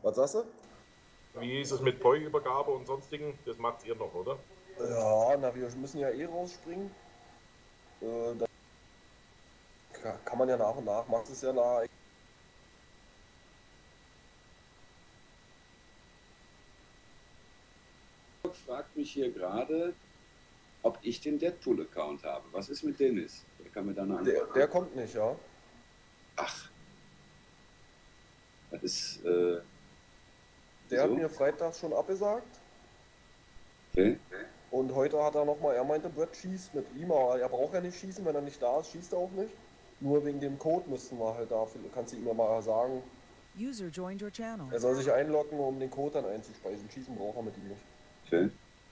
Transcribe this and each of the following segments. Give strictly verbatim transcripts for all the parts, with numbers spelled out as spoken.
Was sagst du? Wie ist es mit Poi-Übergabe und sonstigen? Das macht ihr noch, oder? Ja, na, wir müssen ja eh rausspringen. Äh, da kann man ja nach und nach, macht es ja nach. Fragt mich hier gerade, ob ich den Deadpool-Account habe. Was ist mit Dennis? Der kann mir da eine Antwort Der, der kommt nicht, ja. Ach. Das ist, äh... Der hat so? mir freitags schon abgesagt. Okay. Und heute hat er nochmal, er meinte, Brett schießt mit ihm, aber er braucht ja nicht schießen, wenn er nicht da ist, schießt er auch nicht. Nur wegen dem Code müssten wir halt da, kannst du ihm ja mal sagen, User joined your channel. er soll sich einloggen, um den Code dann einzuspeisen. Schießen braucht er mit ihm nicht. Okay.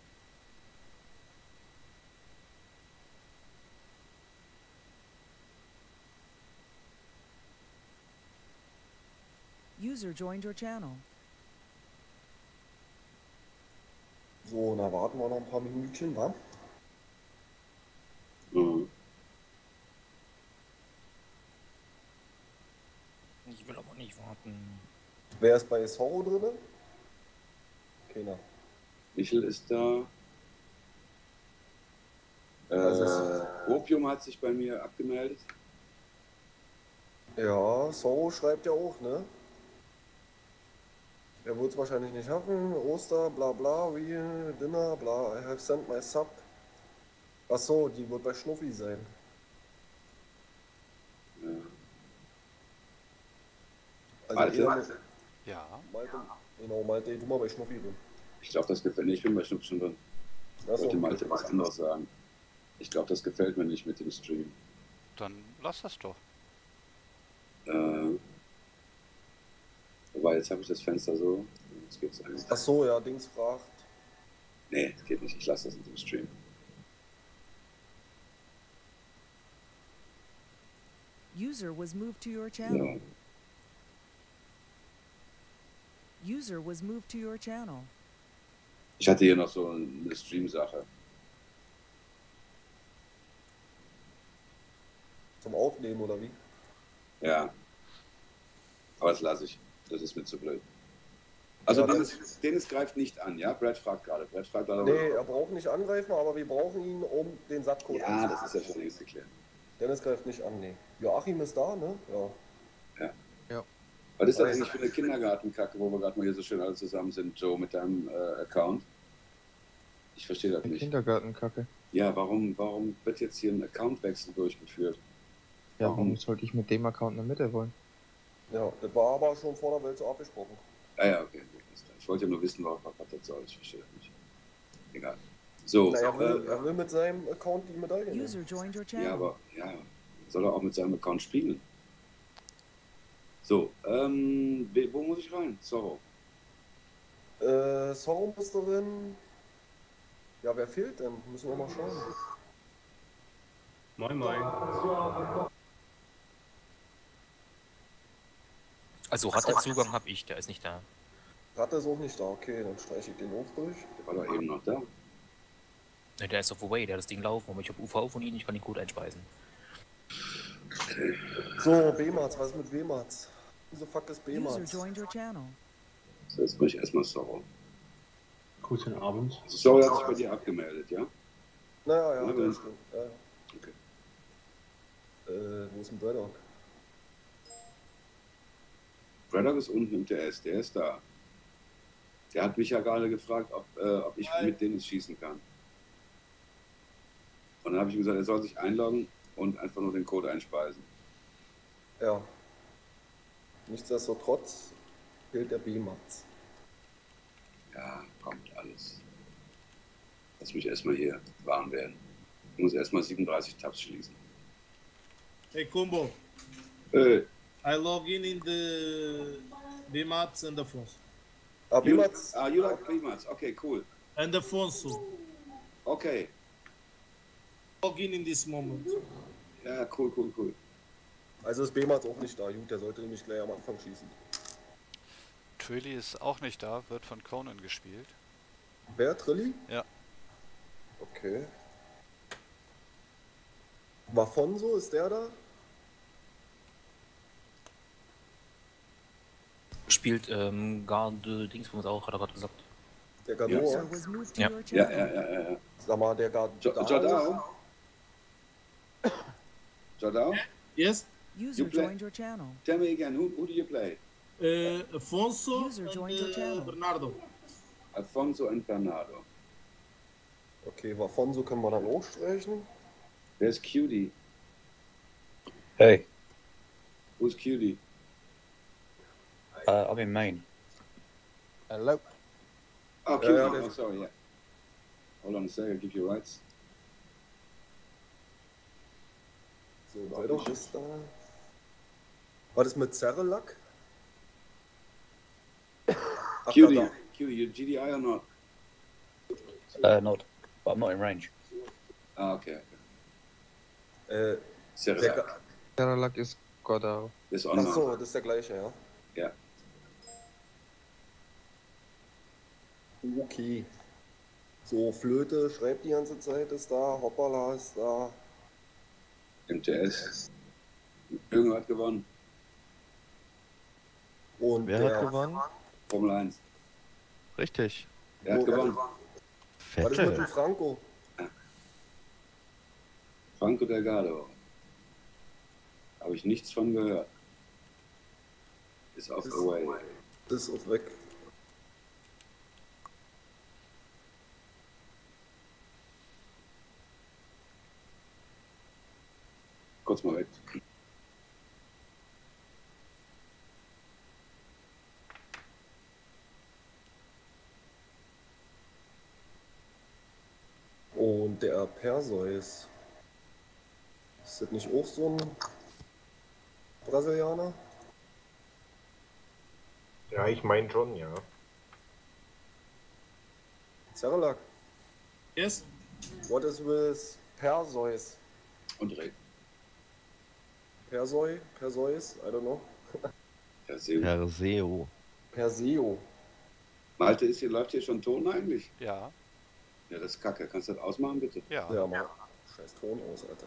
User joined your channel. So, na warten wir noch ein paar Minütchen, wa? Mhm. Ich will aber nicht warten. Wer ist bei Zorro drin? Keiner. Michel ist da. Äh, Also Opium hat sich bei mir abgemeldet. Ja, Zorro schreibt ja auch, ne? Er wird es wahrscheinlich nicht schaffen. Oster, bla bla, Real, Dinner, bla, I have sent my sub. Achso, die wird bei Schnuffi sein. Ja. Also Malte? eher- Ja. Malte, genau, Malte, du mal bei Schnuffi drin. Ich glaube, das gefällt mir. Ich bin bei Schnupp schon drin. Ich Achso, wollte Malte was anderes sagen. Ich glaube, das gefällt mir nicht mit dem Stream. Dann lass das doch. Äh, wobei, jetzt habe ich das Fenster so. Jetzt geht's eigentlich. Achso, ja, Dings fragt. Nee, geht nicht. Ich lasse das mit dem Stream. User was moved to your channel. Ja. User was moved to your channel. Ich hatte hier noch so eine Stream-Sache. Zum Aufnehmen oder wie? Ja. Aber das lasse ich. Das ist mir zu blöd. Also Ja, Dennis, Dennis greift nicht an, ja? Brad fragt gerade. Brad fragt gerade. Nee, er braucht nicht angreifen, aber wir brauchen ihn, um den Sattcode Ja, das ist ja schon längst geklärt. Dennis greift nicht an, nee. Joachim ist da, ne? Ja. Ja. Ja. Was ist das Also- eigentlich für eine Kindergartenkacke, wo wir gerade mal hier so schön alle zusammen sind, Joe, mit deinem äh, Account? Ich verstehe das nicht. Kindergartenkacke. Ja, warum, warum wird jetzt hier ein Accountwechsel durchgeführt? Ja, Warum? warum sollte ich mit dem Account in der Mitte wollen? Ja, das war aber schon vor der Welt so abgesprochen. Ah ja, okay. Ich wollte ja nur wissen, was, was das soll. Ich verstehe das nicht. Egal. So, Na, er, will, äh, er will mit seinem Account die Medaille nehmen. User joined your channel. ja, aber ja, soll er auch mit seinem Account spielen? So, ähm, we- wo muss ich rein? Zorro. Äh, Zorro muss darin. Ja, wer fehlt denn? Müssen wir mal schauen. Moin Moin. Also Ratterzugang habe ich, der ist nicht da. Ratte ist auch nicht da, okay, dann streiche ich den auch durch. Der war doch eben noch da. Ne, der ist auf Away, der hat das Ding laufen, aber ich habe U V von ihm, ich kann den Code einspeisen. Okay. So, B-Mats, was ist mit B-Mats? Wieso fuck ist User B-Mats? joined your channel. So, jetzt muss ich erstmal Zorro. Guten Abend. Also Zorro hat sich bei dir abgemeldet, ja? Naja, ja, Ja, das dann- stimmt. Ja. Okay. Äh, wo ist denn Braddock? Braddock ist unten im T S, der ist da. Der hat mich ja gerade gefragt, ob, äh, ob ich mit Dennis schießen kann. Und dann habe ich ihm gesagt, er soll sich einloggen und einfach nur den Code einspeisen. Ja. Nichtsdestotrotz fehlt der B-Mats. Ja, kommt alles. Lass mich erstmal hier warm werden. Ich muss erstmal siebenunddreißig Tabs schließen. Hey Kumbo, Äh, I log in in the B mats and the phones. Ah, you, B-Mats, ah, you like B-Mats? Okay, cool. And the phones too. Okay. Log in in this moment. Ja, cool, cool, cool. also ist B-Mats auch nicht da. Gut, der sollte nämlich gleich am Anfang schießen. Trilly ist auch nicht da, wird von Conan gespielt. Wer, Trilli? Ja. Okay. Wafonso, ist der da? Spielt ähm, Garde Dingsbums auch, hat er gerade gesagt. Der User Gardor. was moved to Ja. your Ja, channel. ja, ja, ja. ja. Sag mal, der Jo- Gardor. Jordao? Jordao? Yes. User You play- joined your channel. Tell me again, who, who do you play? Uh, Afonso User and joined your uh, channel. Bernardo. Alfonso and Bernardo. Okay, Vafonso können wir dann auch streichen. Wer ist Cutie? Hey, Who's Cutie? uh, I'm in Maine. Hello. Oh, Ja, Cutie. ja, Oh, der- sorry, yeah. Hold on a second, I'll give you rights. So, weiter ist da. Was ist mit Zerrelack? Ach, Cutie, da, Cutie, you G D I or not? Uh, not, but I'm not in range. Ah, okay. da. Äh, der Serra. Ga- Terralak ist Godau. Ist Ach online. so, das ist der gleiche, ja? Ja. Okay. So, Flöte schreibt die ganze Zeit, ist da, Hoppala ist da. M T S. Jürgen hat gewonnen. Und Wer der, hat gewonnen? Formel eins. Richtig. Er hat Oh, gewonnen. Was ist mit dem Vettel. Franco? Franco Delgado. Habe ich nichts von gehört. Ist auf Ist- Away. Das ist auch weg. Kurz mal weg. Und der Perseus. Ist das nicht auch so ein Brasilianer? Ja, ich meine schon, ja. Zerrelack. Yes. What is with Perseus? Und Reh. Perseu? Perseus? I don't know. Ja, sehr gut. Perseo. Perseo. Malte, ist hier, läuft hier schon Ton eigentlich? Ja, Ja, das ist kacke. Kannst du das ausmachen, bitte? ja. Ja, mal. Scheiß Ton aus, Alter.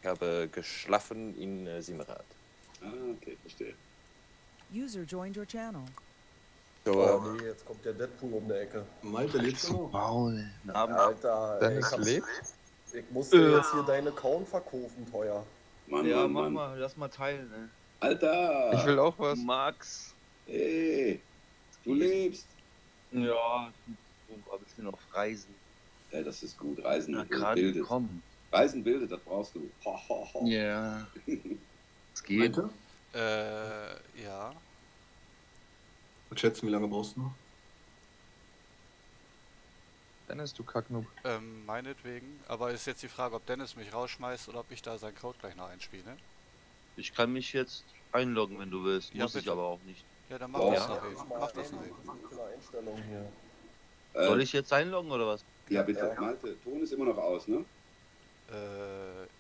Ich habe geschlafen in äh, Simrad. Ah, okay, verstehe. User joined your channel. So, Oh nee, jetzt kommt der Deadpool um die Ecke. Malte, lebst du noch? Maul. Alter, ey, Dennis ich, hab's- lebt? ich musste jetzt hier deinen Account verkaufen, teuer. Mann, Ja, Mann, mach Mann. mal, lass mal teilen, ne? Alter! Ich will auch was. Max. Hey, du lebst. Ja, ich bin ein bisschen auf Reisen. Ja, das ist gut. Reisen Na, und gerade bildet. gekommen. Reisen bildet, das brauchst du. Ho, ho, ho. Ja. Es geht. Malte? Äh, ja. Was schätzen, wie lange brauchst du noch? Dennis, du Kacknoob. Ähm, meinetwegen. Aber ist jetzt die Frage, ob Dennis mich rausschmeißt oder ob ich da seinen Code gleich noch einspiele. Ich kann mich jetzt einloggen, wenn du willst. Ja, Muss ich bitte. aber auch nicht. Ja, dann mach Oh, das ja. noch eben. Mach das noch eben. Einstellung hier. Äh, Soll ich jetzt einloggen oder was? Ja, bitte. Ja. Malte, Ton ist immer noch aus, ne? Äh,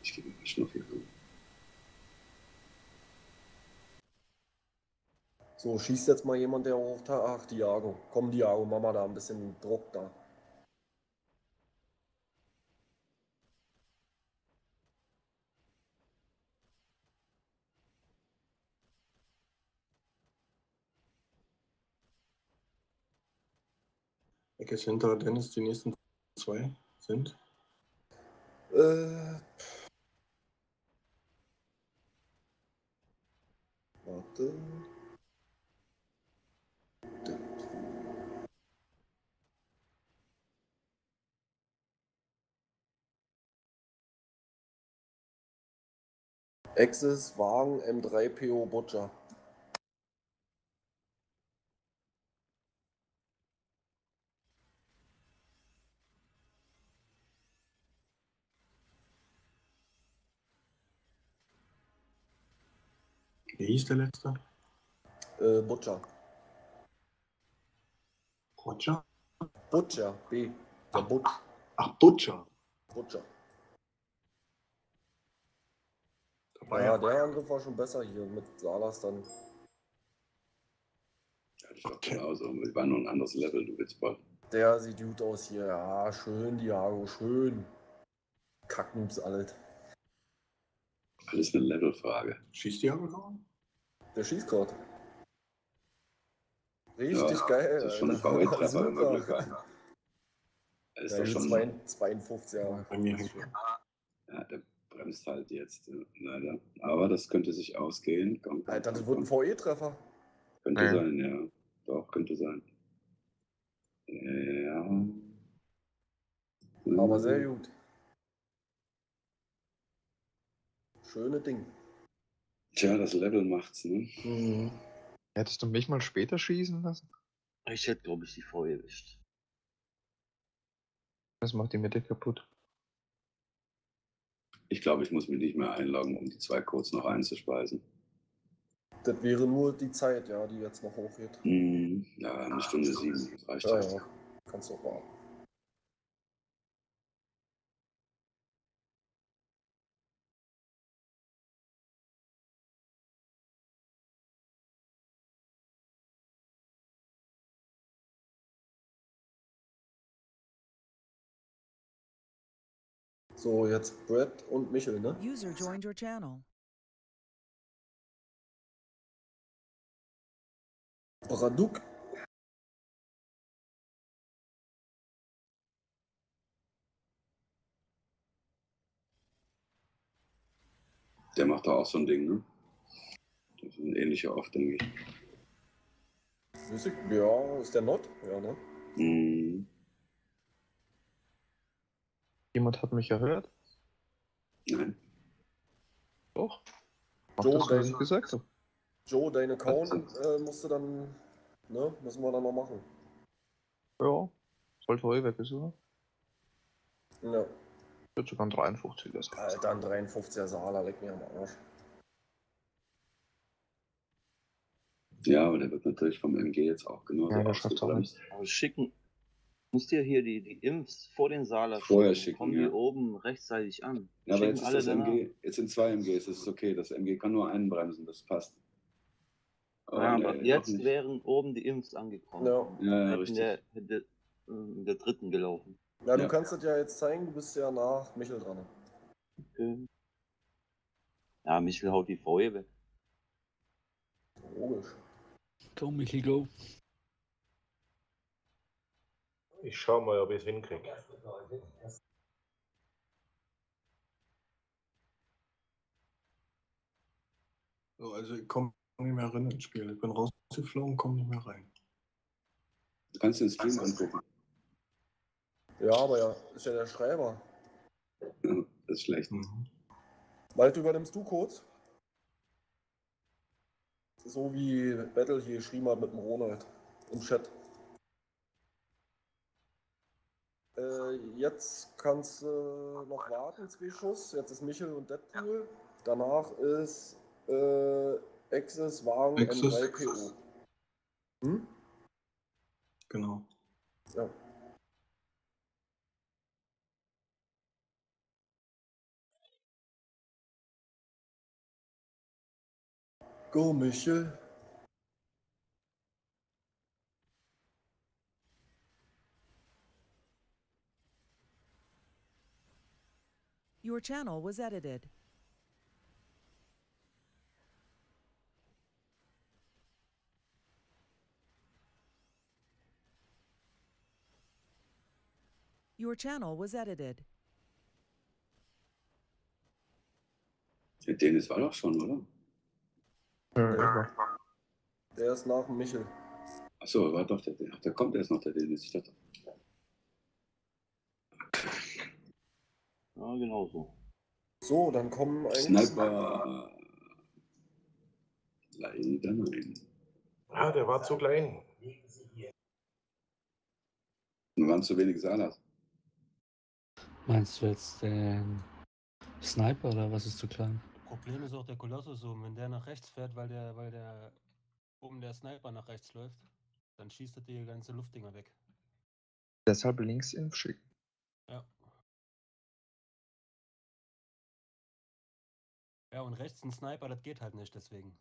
Ich gebe mir Schnuffi an. So, schießt jetzt mal jemand, der hoch... Ach, Diago. Komm, Diago, mach mal da ein bisschen Druck da. Welches hinter Dennis die nächsten zwei sind? Äh... Warte... Exis, Wagen, M drei P O Butcher. Wie hieß der letzte? Äh, Butcher. Roger? Butcher, B. Der Butch. Ach, Butcher. Butcher. Dabei Ja, der Angriff war schon besser hier mit Salas dann. Hatte ich auch genauso. Wir waren nur ein anderes Level, du Witzbold. Der sieht gut aus hier. Ja, schön, Diago, schön. Kacknoobs, alt. Alles eine Levelfrage. Schießt Diago noch? Der schießt gerade. Richtig Ja, geil. das ist schon ein Alter. V E-Treffer, wenn wir Super. Glück haben. Das ist Ja, doch hier schon. zwei- zweiundfünfzig Jahre. Bei mir hängt Ja, der bremst halt jetzt, äh, leider. Aber das könnte sich ausgehen. Komm, komm, Alter, das komm, wird ein komm. V E-Treffer. Könnte Nee. sein, ja. Doch, könnte sein. Ja. Aber sehr gut. Schöne Ding. Tja, das Level macht's, ne? Mhm. Hättest du mich mal später schießen lassen? Ich hätte, glaube ich, die V erwischt. Das macht die Mitte kaputt. Ich glaube, ich muss mich nicht mehr einloggen, um die zwei Codes noch einzuspeisen. Das wäre nur die Zeit, ja, die jetzt noch hochgeht. Mhm. Ja, eine Stunde sieben, das reicht Ja, ja. ja. Kannst du auch warten. So, jetzt Brett und Michel, ne? User joined your channel. Braduk. Der macht da auch so ein Ding, ne? Das ist ein ähnlicher oft, denke ich. Weiß ich, ja, ist der Not? Ja, ne? Mhm. Jemand hat mich erhört? Nein. Doch. Ach, Joe, das, was ich dein- gesagt habe. Joe, dein Account äh, musst du dann, ne? Müssen wir dann noch machen. Ja. Sollte wohl weg ist, oder? Ja. Wird sogar ein dreiundfünfziger sein. Alter, ein dreiundfünfziger Sala, leck mir am Arsch. Ja, aber der wird natürlich vom M G jetzt auch genauso Ja, der schafft auch ausgebremst. Aber schicken. Musst dir hier die, die Imps vor den Saler Vorher schicken. schicken, Kommen ja. die oben rechtzeitig an. Ja, aber Schicken jetzt ist alle das M danach. G, jetzt sind zwei M Gs, das ist okay. Das M G kann nur einen bremsen, das passt. Aber Ja, nee, aber noch jetzt nicht. wären oben die Imps angekommen. Ja. Ja, ja, Hätten richtig. der, hätte äh, in der dritten gelaufen. Ja, du Ja. kannst das ja jetzt zeigen, du bist ja nach Michel dran. Okay. Ja, Michel haut die V weg. Logisch. Go, Michi, go. Ich schau mal, ob ich es hinkriege. So, also ich komme nicht mehr rein ins Spiel. Ich bin rausgeflogen, komme nicht mehr rein. Du kannst den Stream angucken. Ja, aber ja, ist ja der Schreiber. Ja, das ist schlecht. Mhm. Malte, übernimmst du kurz? So wie Battle hier geschrieben hat mit dem Ronald im Chat. Äh, jetzt kannst du noch warten, zwei Schuss. Jetzt ist Michel und Deadpool. Danach ist äh, Exis, Wagen, Exis. M drei P O. Hm? Genau. Ja. Go, Michel. Your channel was edited. Your channel was edited. Der Dennis war doch schon, oder? Ja. Der ist nach dem Michel. Achso, war doch der Dennis. Da kommt erst noch der Dennis. Ich dachte. Ja, genau so. So, dann kommen eigentlich... Sniper. Leider nein. Ja, der war zu klein. Wir waren zu wenig Salas. Meinst du jetzt den Sniper oder was ist zu klein? Problem ist auch der Kolossus oben. Wenn der nach rechts fährt, weil der, weil der oben der Sniper nach rechts läuft, dann schießt er die ganze Luftdinger weg. Deshalb links Inf schicken. Ja. Ja, und rechts ein Sniper, das geht halt nicht, deswegen.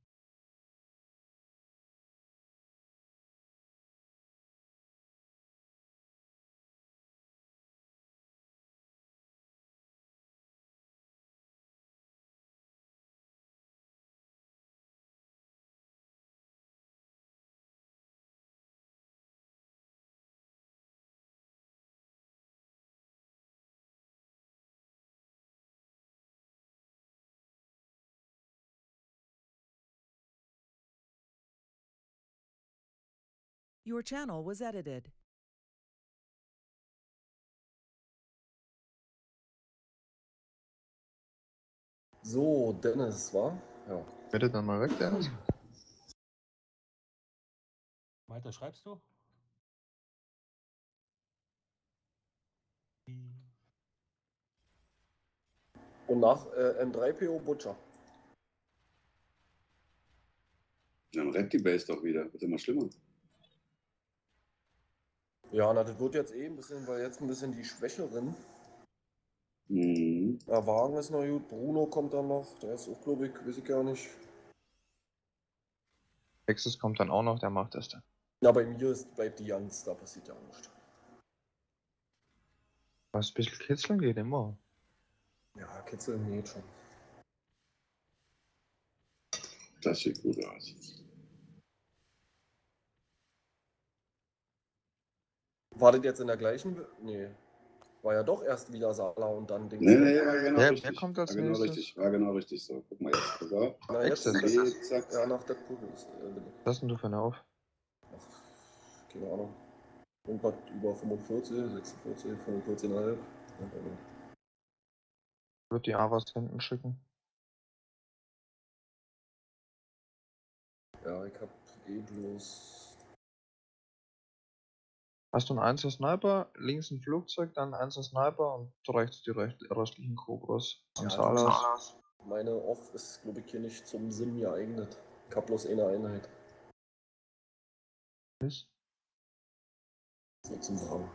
Your channel was edited. So, Dennis, war? Ja. Bitte dann mal weg, Dennis. Malte, schreibst du? Und nach äh, M drei P O Butcher. Dann rennt die Base doch wieder. Wird immer schlimmer. Ja, na, das wird jetzt eh ein bisschen, weil jetzt ein bisschen die Schwächeren. Mhm. Ja, Wagen ist noch gut, Bruno kommt dann noch, der ist auch, glaube ich, weiß ich gar nicht. Texas kommt dann auch noch, der macht das dann. Na, bei mir ist, bleibt die Jans, da passiert ja nichts. Was ein bisschen kitzeln geht immer. Ja, kitzeln geht schon. Das sieht gut aus. War das jetzt in der gleichen? Nee. War ja doch erst wieder Sala und dann Ding. Nee, nee, war genau Wer- richtig. wer kommt als war genau nächstes? richtig. War genau richtig so. Guck mal jetzt. So. Na, jetzt Exzess. ist das, Geht, zack. ja, nach der Kugel ist, äh, bin ich. Was hast denn du für eine auf? Ach, keine Ahnung. Irgendwas über fünfundvierzig, sechsundvierzig, fünfundvierzig Komma fünf. Ich würde die Avas hinten schicken. Ja, ich hab eh bloß. Hast du einen Einser Sniper, links ein Flugzeug, dann ein Einser Sniper und rechts die recht, restlichen Cobras und Ja, Salas. Meine Off ist, glaube ich, hier nicht zum Sim geeignet. Ich hab bloß eine Einheit. Ist? So zum Sagen.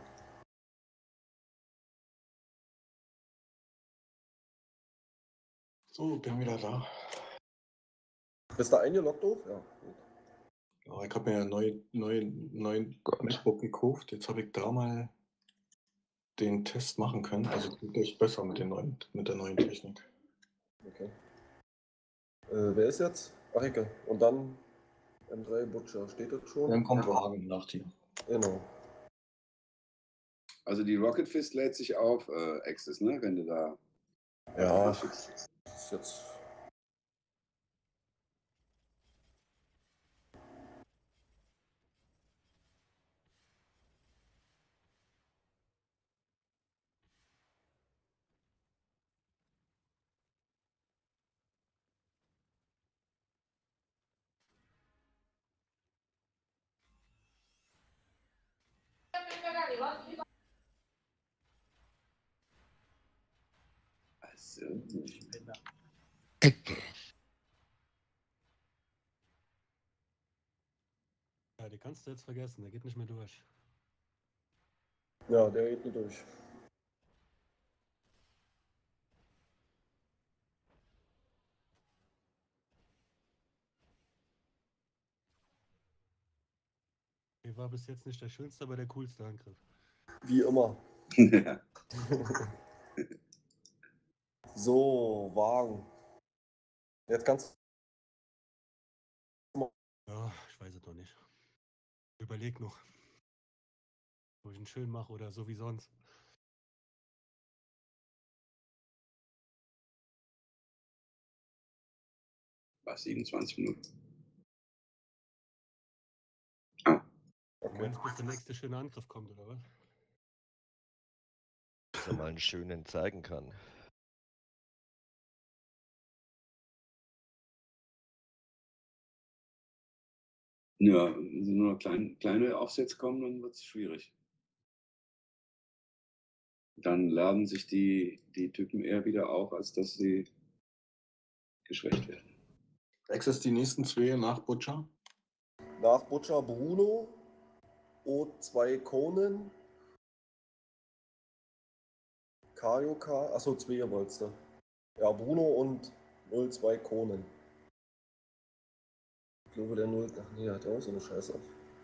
So, bin wieder da. Bist du eingeloggt auf? Ja, gut. Ja, ich habe mir ja neu, neu, neuen Gott. MacBook gekauft. Jetzt habe ich da mal den Test machen können. Also geht echt besser mit, den neuen, mit der neuen Technik. Okay. Äh, wer ist jetzt? Ach, Ecke. Und dann M drei Butcher. Steht das schon? Dann kommt Wagen nach dir. Genau. Also die Rocket Fist lädt sich auf, äh, Access, ne? Wenn du da. Ja, das ist jetzt. Also, Ja, die kannst du jetzt vergessen, der geht nicht mehr durch. Ja, der geht nicht durch. Okay, war bis jetzt nicht der schönste, aber der coolste Angriff. Wie immer. Ja. So, Wagen. Jetzt kannst du. Ja, ich weiß es noch nicht. Überleg noch. Ob ich ihn schön mache oder so wie sonst. Was, siebenundzwanzig Minuten? Du meinst, bis der nächste schöne Angriff kommt, oder was? Dass er mal einen schönen zeigen kann. Ja, wenn so nur klein, kleine Aufsätze kommen, dann wird es schwierig. Dann laden sich die, die Typen eher wieder auf, als dass sie geschwächt werden. Access die nächsten zwei nach Butcher. Nach Butcher Bruno, O zwei Conan, Kaioka, achso, zwei wolltest du. Ja, Bruno und null zwei Conan. Ich glaube, der null. Ach nee, hat ja auch so eine Scheiße.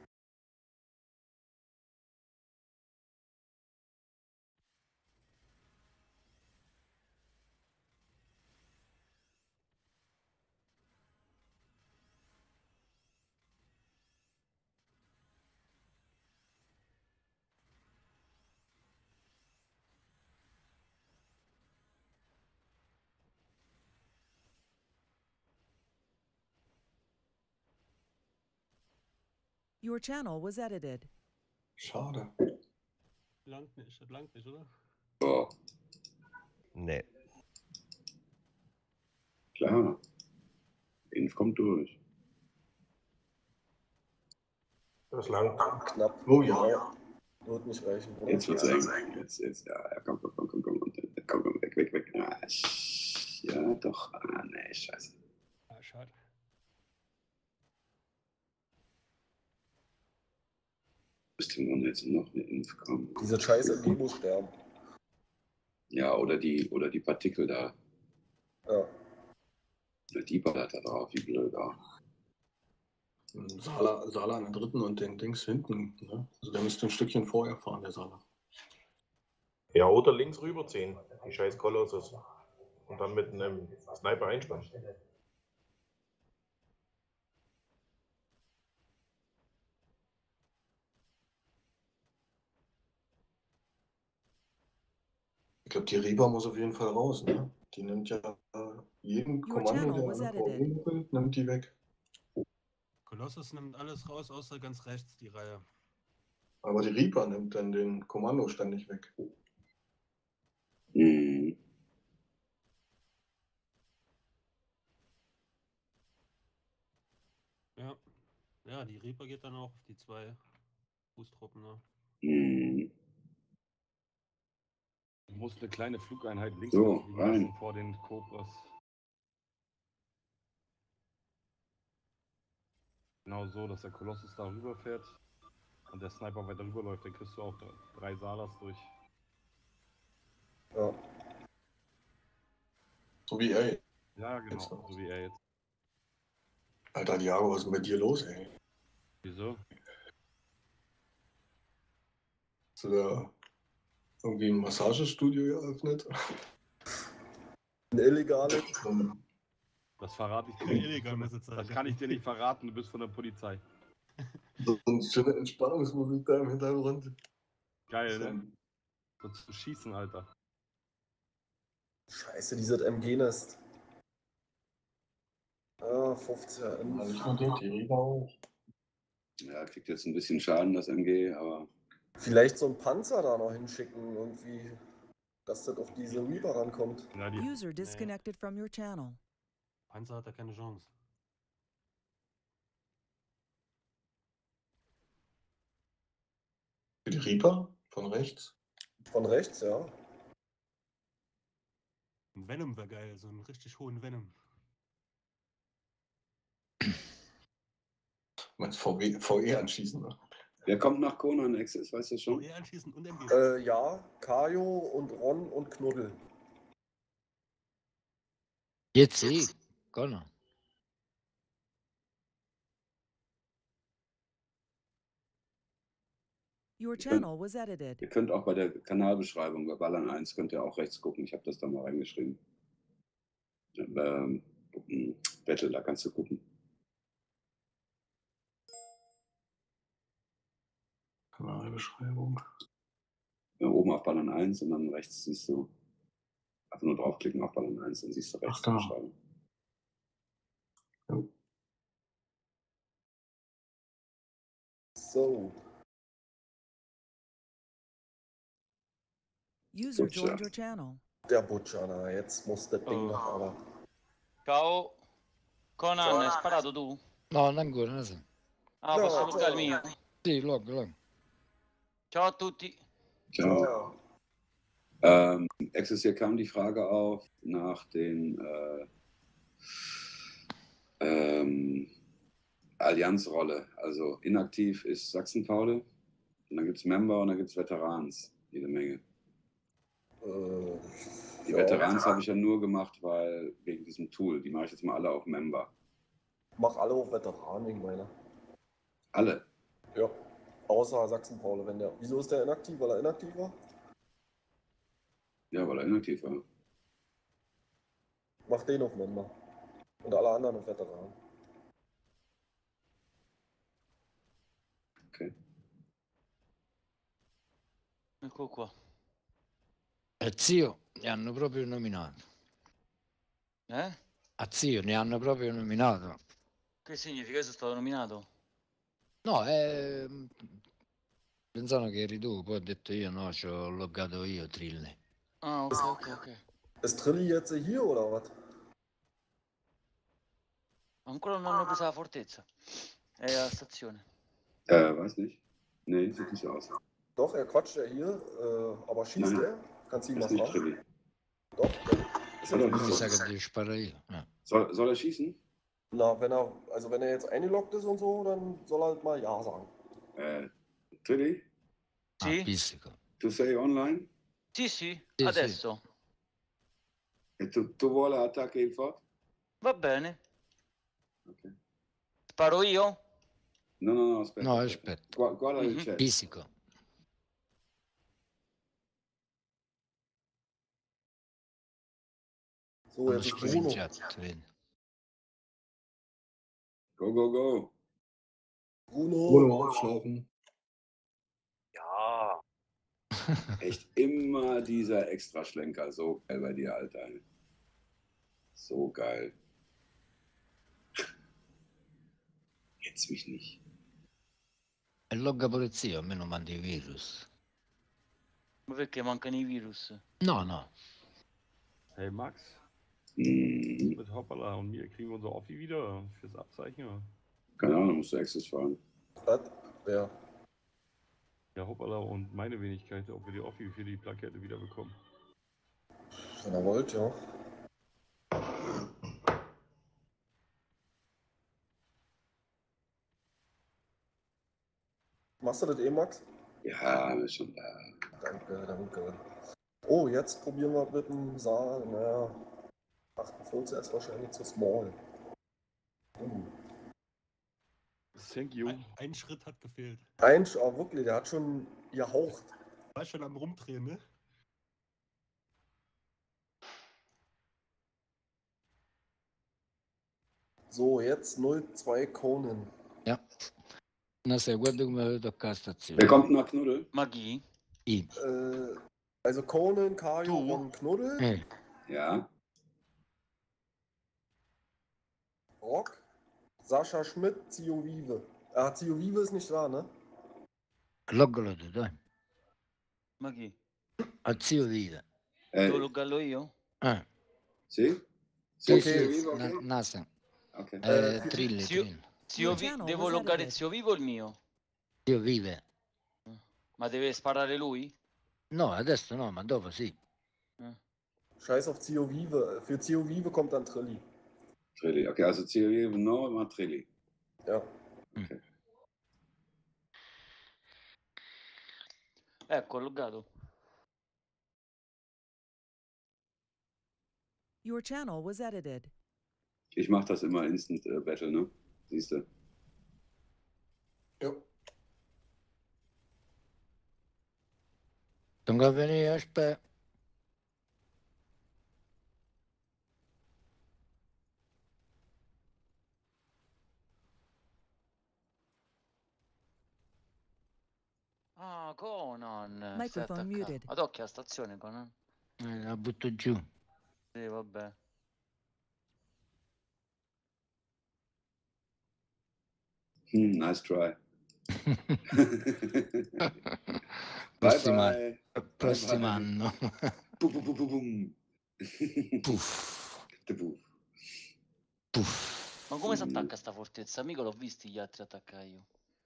Your channel was edited. Schade. Langt nicht, das langt nicht, oder? Oh, Nee. klar. Inf kommt durch. Das lang. Knapp. Oh ja. Wird nicht reichen. Oder? Jetzt wird's eng. Jetzt, jetzt, ja, ja, komm, komm, komm, komm, komm, komm, komm, weg, weg, weg. Ah, sch- ja, doch, ah, nee, scheiße. Ah, schade. Müsste nun jetzt noch eine Inf kommen. Diese scheiße M G muss sterben. Ja, oder die, oder die Partikel da. Ja. Oder die ballert da drauf, wie blöd auch. Sala, Sala an der dritten und den Dings hinten. Ne? Also der müsste ein Stückchen vorher fahren, der Sala. Ja, oder links rüberziehen, die scheiß Kolossus. Und dann mit einem Sniper einspannen. Ich glaube, die Reba muss auf jeden Fall raus. Ne? Die nimmt ja äh, jeden Your Kommando, channel der was an der edited. Koordinate will, nimmt die weg. Colossus nimmt alles raus, außer ganz rechts die Reihe. Aber die Reaper nimmt dann den Kommando ständig weg. Mhm. Ja. Ja, die Reaper geht dann auch auf die zwei Fußtruppen, ne? Mhm. Du musst eine kleine Flugeinheit links So, fliegen rein. lassen vor den Cobras. Genau so, dass der Kolossus da rüber fährt und der Sniper weiter rüberläuft. Dann kriegst du auch drei Salas durch. Ja. So wie er. Ja, genau, so wie er jetzt. Alter, Diago, was ist denn mit dir los, ey? Wieso? Hast du da irgendwie ein Massagestudio eröffnet? Ein illegales. Das verrate ich dir Illegal nicht. muss es sein. Das kann ich dir nicht verraten, du bist von der Polizei. So eine schöne Entspannungsmusik da im Hintergrund. Geil, ne? So zu schießen, Alter. Scheiße, dieses M G-Nest. Ah, fünfzehn M. Nicht nur der, die Reba auch. Ja, kriegt jetzt ein bisschen Schaden, das M G, aber. Vielleicht so einen Panzer da noch hinschicken, irgendwie, dass das auf diese Reaper rankommt. Ja, die User disconnected from your channel. Panzer hat da keine Chance. Für die Reaper von rechts. Von rechts, ja. Ein Venom wäre geil, so einen richtig hohen Venom. Meinst V W, V E anschießen, ne? Wer kommt nach Conan Access, weißt du schon? V E anschießen und M G. Äh, ja, Kajo und Ron und Knuddel. Jetzt eh. Connor. Ja, Your Ihr könnt, channel was edited. ihr könnt auch bei der Kanalbeschreibung, bei Ballern eins, könnt ihr auch rechts gucken. Ich habe das da mal reingeschrieben. Ähm, Battle, da kannst du gucken. Kanalbeschreibung. Ja, oben auf Ballern eins und dann rechts siehst du, einfach nur draufklicken auf Ballern eins, dann siehst du rechts die Beschreibung. Ja. So. User Butcher. joined your channel. Der Butcher, na, jetzt muss das Ding Oh. noch aber. Ciao. Conan, Ciao. hai sparato tu? No, non ancora, non so. Ah, No, posso ciao. loggare il mio? Sì, log, log. Ciao a tutti. Ciao. Ähm, Exis, hier kam die Frage auf nach den äh, ähm, Allianzrolle. Also inaktiv ist Sachsen-Paule, und dann gibt es Member und dann gibt es Veterans, jede Menge. Äh, Die ja. Veterans habe ich ja nur gemacht, weil wegen diesem Tool. Die mache ich jetzt mal alle auf Member. Mach alle auf Veteran wegen meiner. Alle. Ja. Außer Sachsen-Paule, wenn der. Wieso ist der inaktiv? Weil er inaktiv war? Ja, weil er inaktiv war. Mach den auf Member. Und alle anderen auf Veteran. Okay. Ecco qua. E zio, ne hanno proprio nominato. Eh? A zio, ne hanno proprio nominato. Che significa? Io sono stato nominato? No, eh, pensano che eri tu, poi ho detto io no, ci ho loggato io Trille. Ah, ok, ok, ok. Ist Trilli jetzt hier oder was? Ancora non hanno preso la fortezza. È alla stazione. Äh, weiß nicht. Nee, sieht nicht so aus. Doch, er quatscht ja hier, äh, aber schießt Nein. er? Kannst du ihn Das mal ist nicht fragen? Trilli. Doch, dann ist er Hallo, nicht Mi sa so. che devi sparare io. Eh. Soll, soll er schießen? Na, wenn er, also wenn er jetzt eingeloggt ist und so, dann soll er halt mal Ja sagen. Äh, Trilli? Sì? Ah, pizzico. Tu sei online? Sì, sì, Sì, adesso. E tu, tu vuoi l'attacco in forte? Va bene. Ok. Sparo io? No, no, no, aspetta. No, aspetta. aspetta. Gua- Guarda il Mhm. chat. Pizzico. So, Hanno jetzt ist scritto in Bruno. chat, vedi. Go, go, go. Bruno. Bruno aufschlafen. Ja. Echt immer dieser Extraschlenker. So geil bei dir, Alter. So geil. Jetzt mich nicht. E logga pure zio, a me non mandi i virus. Ma perché mancano i virus? No, no. Hey Max, Hm, mit Hoppala und mir kriegen wir unser Offi wieder fürs Abzeichen. Oder? keine Ahnung, musst du Access fragen. Was? Wer? Ja, Hoppala und meine Wenigkeit, ob wir die Offi für die Plakette wieder bekommen. Wenn er wollt, ja. Machst du das eh, Max? Ja, ist schon da. Danke, danke. Oh, jetzt probieren wir mit dem Saal. Naja, achtundvierzig ist wahrscheinlich zu small. Uh. Thank you. Ein, ein Schritt hat gefehlt. Ein, oh, wirklich, der hat schon gehaucht. War schon am Rumdrehen, ne? So, jetzt null zwei Conan. Ja. No, se guarda come tocca la stazione. Wer kommt nach Knuddel? Ma chi? I. Äh, also Conan, Kajo und Knuddel. Eh, Ja. Rock. Sascha Schmidt, Zio Vive. Ah, Zio Vive ist nicht da, ne? loggalo tu, dai. Ma chi? A zio vive. Äh, Devo loggarlo io? Eh. sì? Sì, Sì, sì, sì, vivo, na- ok? Nasa. Ok. Eh, Eh, Trille, Zio, Trille. zio Your vi- channel devo was loggare edited. zio vivo o il mio? Zio vive. Ma deve sparare lui? No, adesso no, ma dopo sì. Scheiß auf Zio Vive. Für Zio Vive kommt dann Trilli. Trilli. Okay, also Zio no, ma Trilli. Ja. Okay. Ecco, ho loggato. Your channel was edited. Ich mache das immer Instant äh, Battle, ne? Siehst du? Ja. Dann kann ich erst bei. Ah, Conan. stai Microphone attaccato. muted. Ad occhio a stazione, Conan. Eh, la butto giù. Sì, vabbè. Hmm, nice try. Bye Prossimo, bye. prossimo Bye bye. anno. Boom, boom, boom, boom, boom. Puff. The poof. Puff. Ma come si attacca sta fortezza? Mica l'ho visti gli altri attaccare io.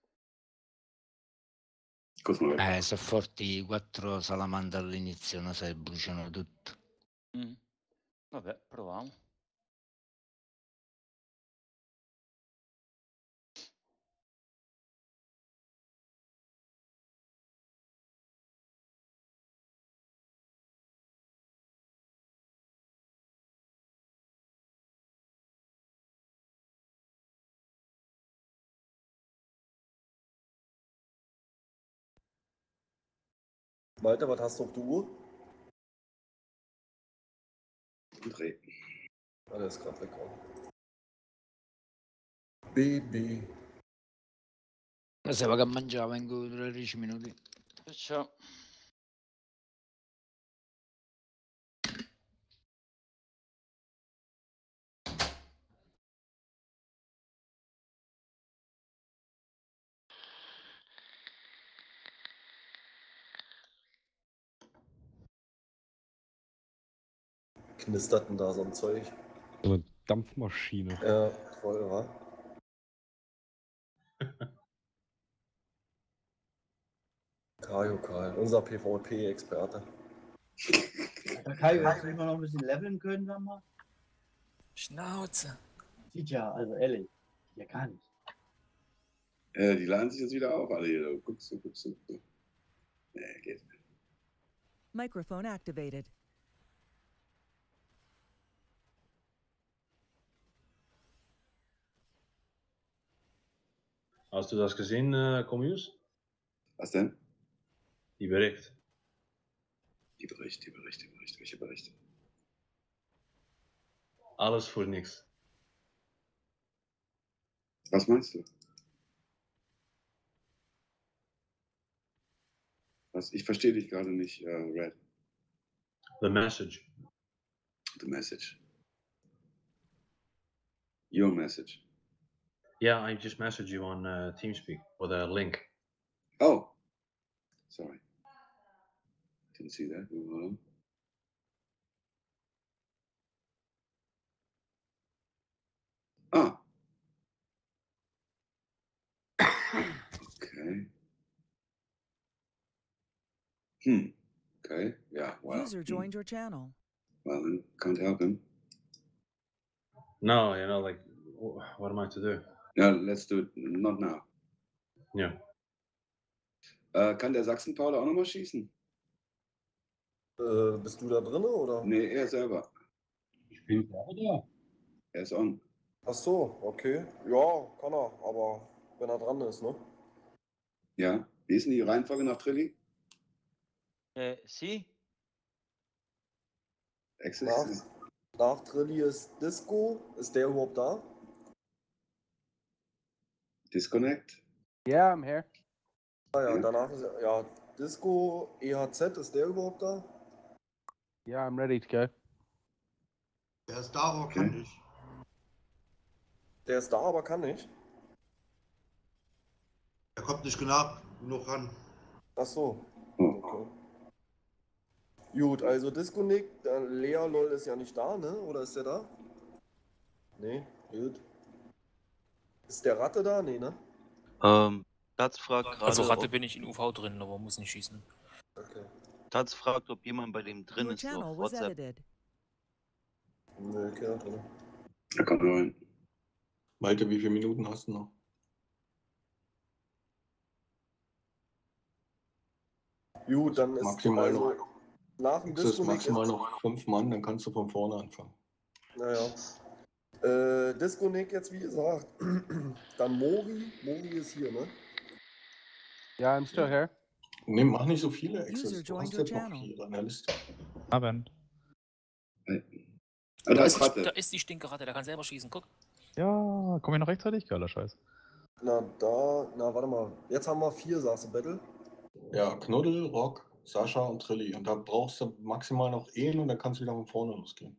Cosa? Eh, sono forti quattro salamandre all'inizio, no? Se bruciano tutto. Mm. Vabbè, proviamo. Malte, was hast du auf der Uhr? Dreh. Ah, der ist gerade weg. Baby. Se va che mangiava in tredici minuti. Ciao. Knistert denn da so ein Zeug? So eine Dampfmaschine. Ja, voll, wa? Kajo Karl, unser PvP-Experte. Kajo, hättest du immer noch ein bisschen leveln können, sag mal? Schnauze. Sieht ja, also ehrlich, ja gar nicht. Äh, die laden sich jetzt wieder auf, alle hier. Guckst du, guckst du. Nee, geht. Microphone activated. Hast du das gesehen, äh, Commus? Was denn? Die Bericht. Die Bericht, die Bericht, die Bericht, welche Berichte? Alles für nix. Was meinst du? Was? Ich verstehe dich gerade nicht, äh, Red. The message. The message. Your message. Yeah, I just messaged you on uh, TeamSpeak with a link. Oh, sorry. Didn't see that. Hold on. Ah. Okay. Hmm. Okay. Yeah. Wow. User joined your channel. Well, then can't help him. No, you know, like, wh- what am I to do? Yeah, let's do it. Not now. Yeah. Äh, kann der Sachsen-Paul auch nochmal schießen? Äh, bist du da drin oder? Nee, er selber. Ich bin gerade da. Er ist on. Ach so, okay. Ja, kann er, aber wenn er dran ist, ne? Ja. Wie ist denn die Reihenfolge nach Trilli? Eh, sì? Access? Nach, nach Trilli ist Disco. Ist der überhaupt da? Disconnect? Yeah, I'm here. Ah ja, danach ist ja Disco, E H Z, ist der überhaupt da? Yeah, I'm ready to go. Der ist da, aber kann nicht. Der ist da, aber kann nicht. Er kommt nicht genau genug ran. Ach so. Okay. Gut, also Disconnect, äh, Lea Lol ist ja nicht da, ne? Oder ist der da? Nee, gut. Ist der Ratte da? Nee, ne? Ähm, Taz fragt gerade. Also Ratte ob, bin ich in U V drin, aber muss nicht schießen. Okay. Taz fragt, ob jemand bei dem drin Your ist channel auf was WhatsApp. edited. Nee, keiner drin. Da kommt er rein. Malte, wie viele Minuten hast du noch? Gut, dann ist Maximal also noch. nach dem Es ist Disconnect maximal noch fünf Mann, dann kannst du von vorne anfangen. Naja. Äh, Disconnect jetzt, wie gesagt. Dann Mori. Mori ist hier, ne? Yeah, I'm still here. Nee, mach nicht so viele User Access. Du joined hast your jetzt noch channel. vier in der Liste. Abend. Ah, da ist die, Ratte. da ist die Stinkeratte, der kann selber schießen, guck. Ja, komm ich noch rechtzeitig? Geiler Scheiß. Na, da, na, warte mal. Jetzt haben wir vier, sagst du, Battle? Ja, Knuddel, Rock, Sascha und Trilli. Und da brauchst du maximal noch einen und dann kannst du wieder von vorne losgehen.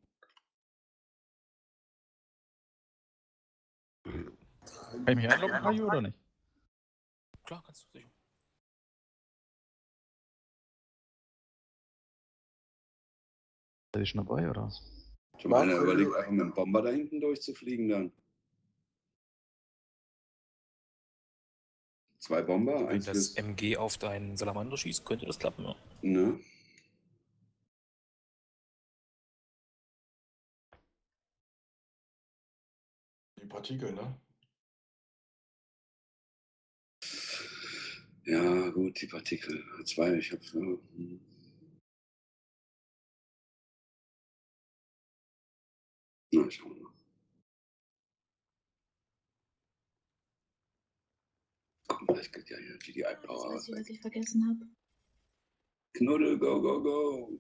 Kann ich mich einloggen, Kaiju, oder nicht? Klar, kannst du sicher. Ist schon dabei, oder was? Schon mal einer überlegt, einfach mit dem Bomber da hinten durchzufliegen dann. Zwei Bomber, Wenn eins das fürs... M G auf deinen Salamander schießt, könnte das klappen, ja. Ne? Die Partikel, ne? Ja, gut, die Partikel. Zwei, ich hab... Ja, hm. Na, schauen wir mal. Komm, vielleicht geht ja hier G D I Power. Weiß ich, was ich vergessen habe. Knuddel, go, go, go.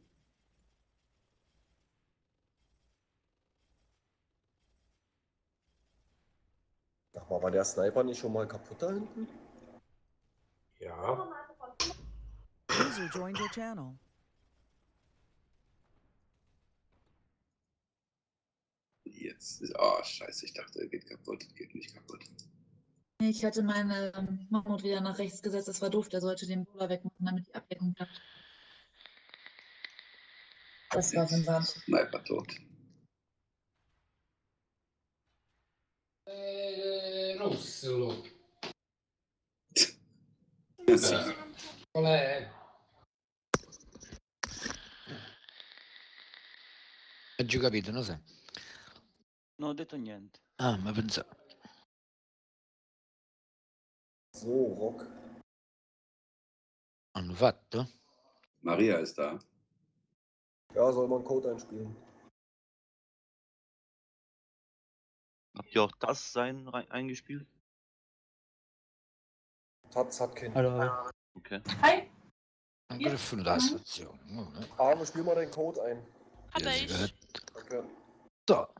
Sag mal, war der Sniper nicht schon mal kaputt da hinten? Ja. User joined your channel. Jetzt ist... Oh, scheiße, ich dachte, er geht kaputt. Geht nicht kaputt. Ich hatte meine ähm, Mammut wieder nach rechts gesetzt. Das war doof. Der sollte den Buller wegmachen, damit die Abdeckung klappt. Das war ein Wahnsinn. Sniper tot. Eh, Russolo. Ja. Qual è? Hai già capito, non sai? Non ho detto niente. Ah, ma pensavo. So, Rock. Hanno fatto? Maria ist da. Ja, soll man Code einspielen. Habt ihr auch das sein rein, eingespielt? Taz hat keinen. Allora. Okay. Hi. Ancora fuori dalla stazione. Oh, eh. Arme, spiel mal den Code ein. Hatte Ja, ich. sigaretto. Danke. So.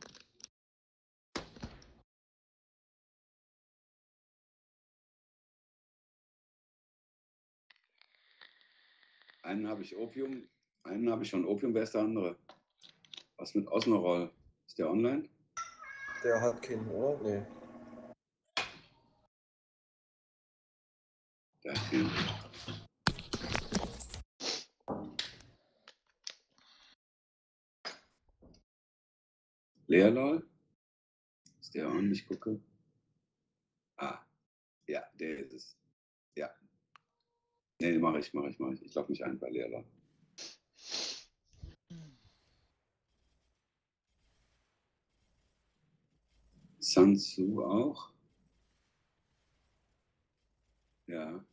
Einen habe ich Opium, einen habe ich schon Opium, wer ist der andere? Was mit Osnorol? Ist der online? Der hat keinen, oder? Nee. Der hat keinen. Leerlol? Ist der on? Ich gucke. Ah, ja, der ist es. Ja. Nee, mache ich, mache ich, mache ich. Ich logge mich ein bei Leerlol. Sansu auch? Ja.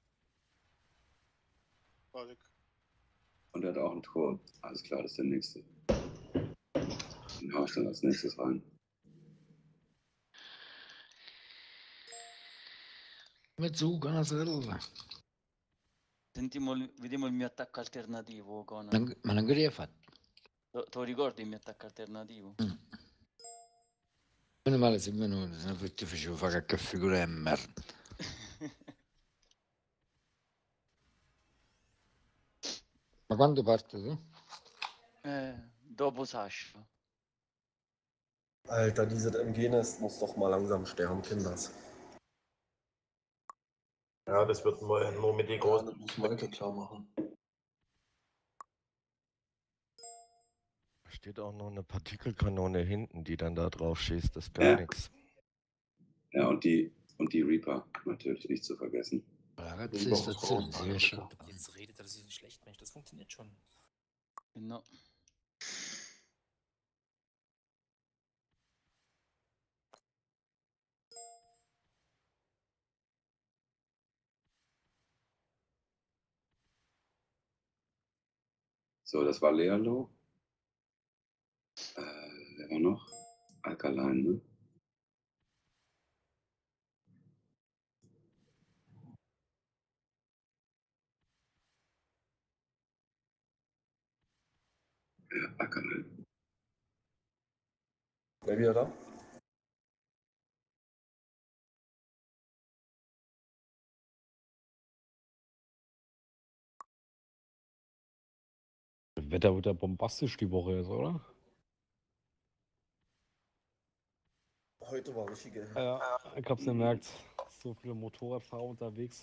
Und er hat auch einen Code. Alles klar, das ist der nächste. Den hau ich dann als nächstes rein. Mezzuga, una sorella. Sentiamo, il- vediamo il mio attacco alternativo, Conan. Ma ma non che hai fatto? Te te lo ricordi il mio attacco alternativo? Meno male sei venuto, se no ti facevo fare che figura di merda. Ma quando parte tu? Eh, dopo Sashfa. Alter, dieses M G-Nest muss doch mal langsam sterben, Kinders. Ja, das wird mal nur mit den großen. Das muss Malte klar machen. Da steht auch noch eine Partikelkanone hinten, die dann da drauf schießt. Das ist gar Ja. nichts. Ja, und die, und die Reaper natürlich nicht zu vergessen. Ragazzi, stazione, si riesce. Jetzt redet er, das ist nicht schlecht, Mensch, das funktioniert schon. No. So, das war Leerlo. Äh, wer war noch? Alkaline, ne? Ja, Ackerl. Wer wieder da? Das Wetter wird ja bombastisch die Woche jetzt, oder? Heute war richtige. Ja, ich hab's gemerkt. So viele Motorradfahrer unterwegs.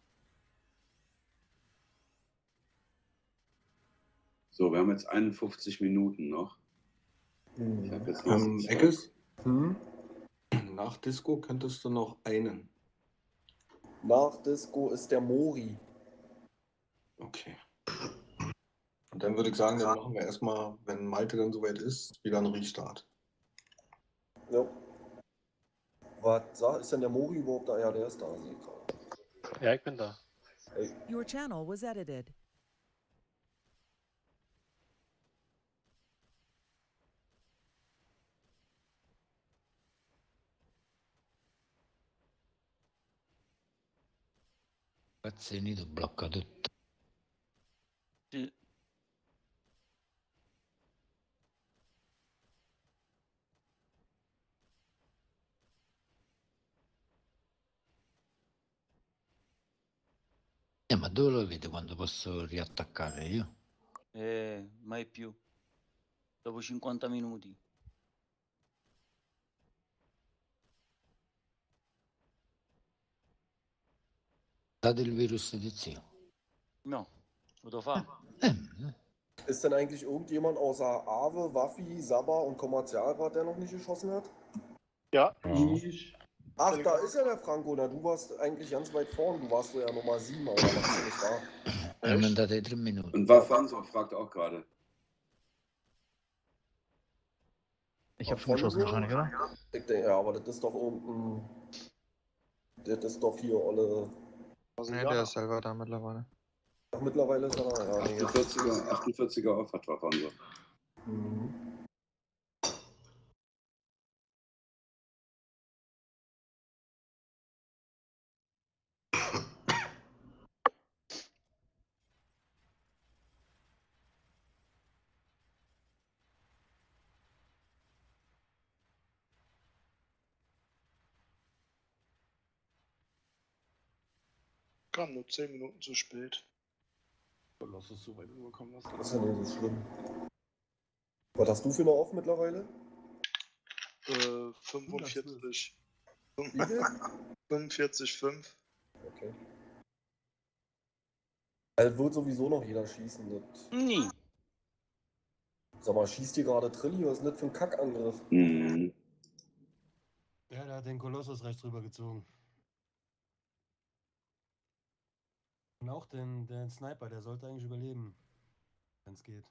So, wir haben jetzt einundfünfzig Minuten noch. Ich hab jetzt noch Ähm, Eckes? Hm? Nach Disco könntest du noch einen. Nach Disco ist der Mori. Okay. Und dann würde ich sagen, dann machen wir erstmal, wenn Malte dann soweit ist, wieder einen Restart. Ja. Was sag, ist denn der Mori überhaupt da? Ja, der ist da. Sehe ich gerade. Ja, ich bin da. Hey. Your channel was edited. Pazzini, blocca tutto. Sì. Eh, ma dove lo vedi quando posso riattaccare io? Eh, mai più. Dopo cinquanta minuti. Date il virus di zio. No, lo devo fare. Ist denn eigentlich irgendjemand außer Awe, Waffi, Sabba und Kommerzialrat, der noch nicht geschossen hat? Ja, ich. Ach, da ist ja der Franco. Na, du warst eigentlich ganz weit vorn. Du warst so ja Nummer sieben, aber warst du nicht da. Erano andate tre minuti. Und Wafanso fragt auch gerade. Ich hab schon geschossen wahrscheinlich, oder? Ich denke, ja, aber das ist doch irgendein. Das ist doch hier alle. Nee, der ist selber da mittlerweile. Ach, mittlerweile ist er da. Ja, nee, achtundvierziger, achtundvierziger auf hat Wafanso. Mhm. Kam nur zehn Minuten zu spät. Lass es so weit rüberkommen lassen. Das ist ja nicht so schlimm. Was hast du für eine auf mittlerweile? Äh, fünfundvierzig. Wie viel? fünfundvierzig Komma fünf. Okay. Also wird sowieso noch jeder schießen. Das... Nie. Sag mal, schießt hier gerade Trilli? Was ist denn das für ein Kackangriff? Mhm. Ja, der hat den Kolossus rechts rüber gezogen. Und auch den, den Sniper, der sollte eigentlich überleben. Wenn es geht.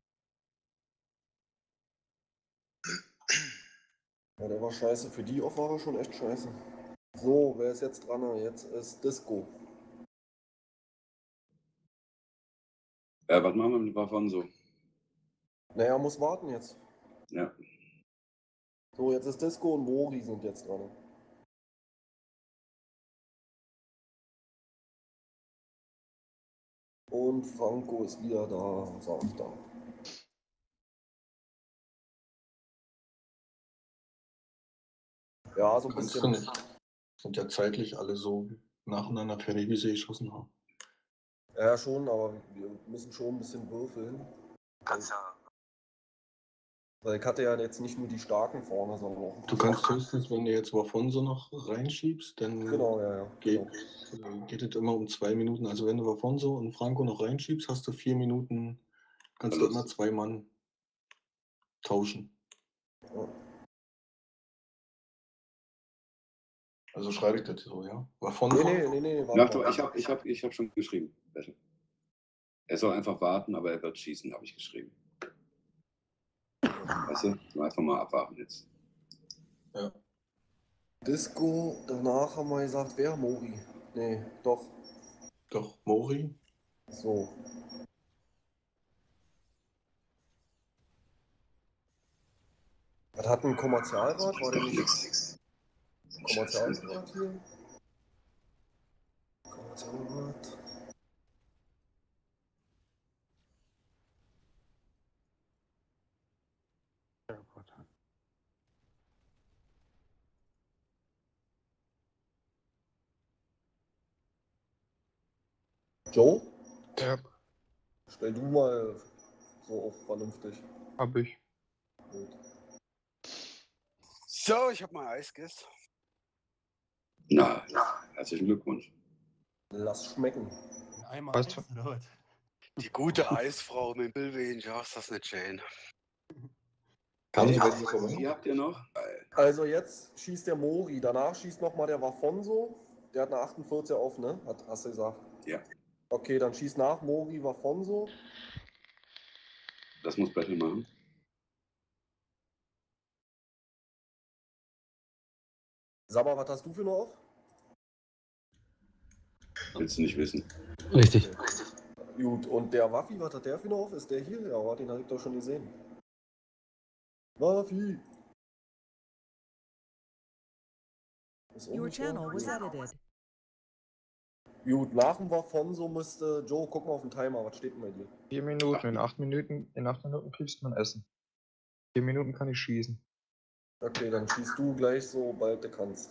Ja, der war scheiße. Für die auf war er schon echt scheiße. So, wer ist jetzt dran? Jetzt ist Disco. Ja, was machen wir mit Wafanso? Naja, muss warten jetzt. Ja. So, jetzt ist Disco und Mori sind jetzt dran. Und Franco ist wieder da, sag ich da. Ja, so ein Kannst bisschen. du nicht. Sind ja zeitlich alle so nacheinander fertig, wie sie geschossen haben. Ja, schon, aber wir müssen schon ein bisschen würfeln. Kannst ja. Weil ich hatte ja jetzt nicht nur die Starken vorne, sondern auch. Du kannst höchstens, wenn du jetzt Wafonso noch reinschiebst, dann Genau, ja, ja. geht, äh, geht es immer um zwei Minuten. Also wenn du Wafonso und Franco noch reinschiebst, hast du vier Minuten, kannst du immer zwei Mann tauschen. Ja. Also schreibe ich das so, ja? Wafonso? Nee, nee, nee, nee. Ja, doch, ich habe ich hab, ich hab schon geschrieben. Er soll einfach warten, aber er wird schießen, habe ich geschrieben. Weißt du, einfach mal abwarten jetzt. Ja. Disco, danach haben wir gesagt, wer? Mori? Nee, doch. Doch, Mori. So. Was hat ein Kommerzialrat? War der nicht? Kommerzialrat hier? Kommerzialrat. Joe? Ja. Stell du mal so auf vernünftig. Hab ich. Gut. So, ich hab mein Eis gegessen. Na, herzlichen Glückwunsch. Lass schmecken. Einmal Weißt Eis, oder was? Die gute Eisfrau mit Billwehen, ja, ist das nicht schön. Haben Sie Hey, welche verwendet? die habt ihr noch? Also jetzt schießt der Mori, danach schießt nochmal der Vafonso. Der hat eine achtundvierzig auf, ne? Hat, hast du gesagt? Ja. Okay, dann schießt nach Mori Vafonso. Das muss Battle machen. Sag mal, was hast du für noch auf? Willst du nicht wissen? Richtig. Gut, und der Waffi, was hat der für noch auf? Ist der hier? Ja, aber den habe ich doch schon gesehen. Waffi! Ist Your channel was umgeschaltet. edited. Gut, nach dem Vafonso müsste Joe, guck mal auf den Timer, was steht denn bei dir? Vier Minuten, in acht Minuten, in acht Minuten kriegst du mein Essen. Vier Minuten kann ich schießen. Okay, dann schießt du gleich, sobald du kannst.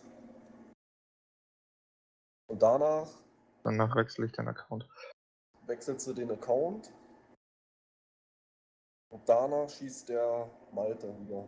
Und danach Danach wechsle ich den Account. wechselst du den Account. Und danach schießt der Malte wieder.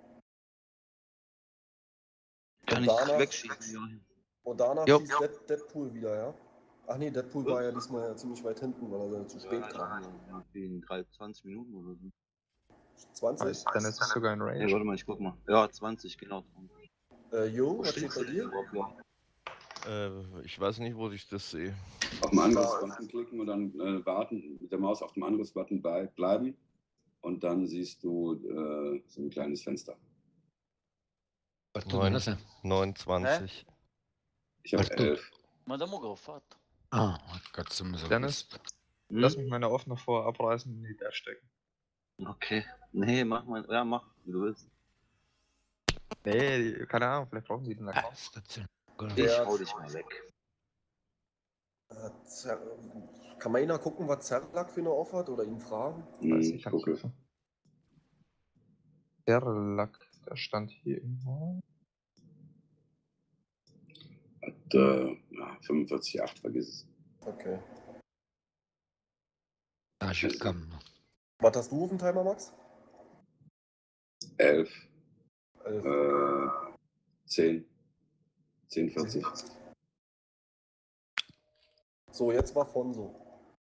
Kann Und ich danach, wegschießen, ja. und danach Jo. schießt Dead, Deadpool wieder, ja? Ach nee, Deadpool war ja diesmal ja ziemlich weit hinten, weil er zu spät kam. Ja, in drei, zwanzig Minuten oder so. zwanzig? Heißt, dann ist es sogar in Hey, Range. warte mal, ich guck mal. Ja, zwanzig, genau. Äh, Jo, Wo was steht stehst bei du denn dir? überhaupt, ja? Äh, ich weiß nicht, wo ich das sehe. Auf den Angriffsbutton klicken und dann äh, warten, mit der Maus auf dem Angriffsbutton bei, bleiben. Und dann siehst du äh, so ein kleines Fenster. Neun, neunundzwanzig. Ich habe Artur. elf. Ma da mo ho fatto. Ah, cazzo mi sono Dennis, visto. lass mich meine offene vor abreißen und in die Dash stecken. Okay. Nee, mach mal. Ja, mach, wie du willst. Nee, keine Ahnung, vielleicht brauchen sie den Account. Ich hau dich mal weg. Äh, Zer Kann man ihn gucken, was Zerlak für eine auf hat oder ihn fragen? Weiß Hm, ich, kann gucke. prüfen. Der Lack, der stand hier irgendwo. Hat äh, ja, fünfundvierzig Komma acht, vergiss es. Okay. Ah, c'è cam. Was hast du auf dem Timer, Max? elf. Elf. Äh, zehn. zehn vierzig. So, jetzt war Fonso.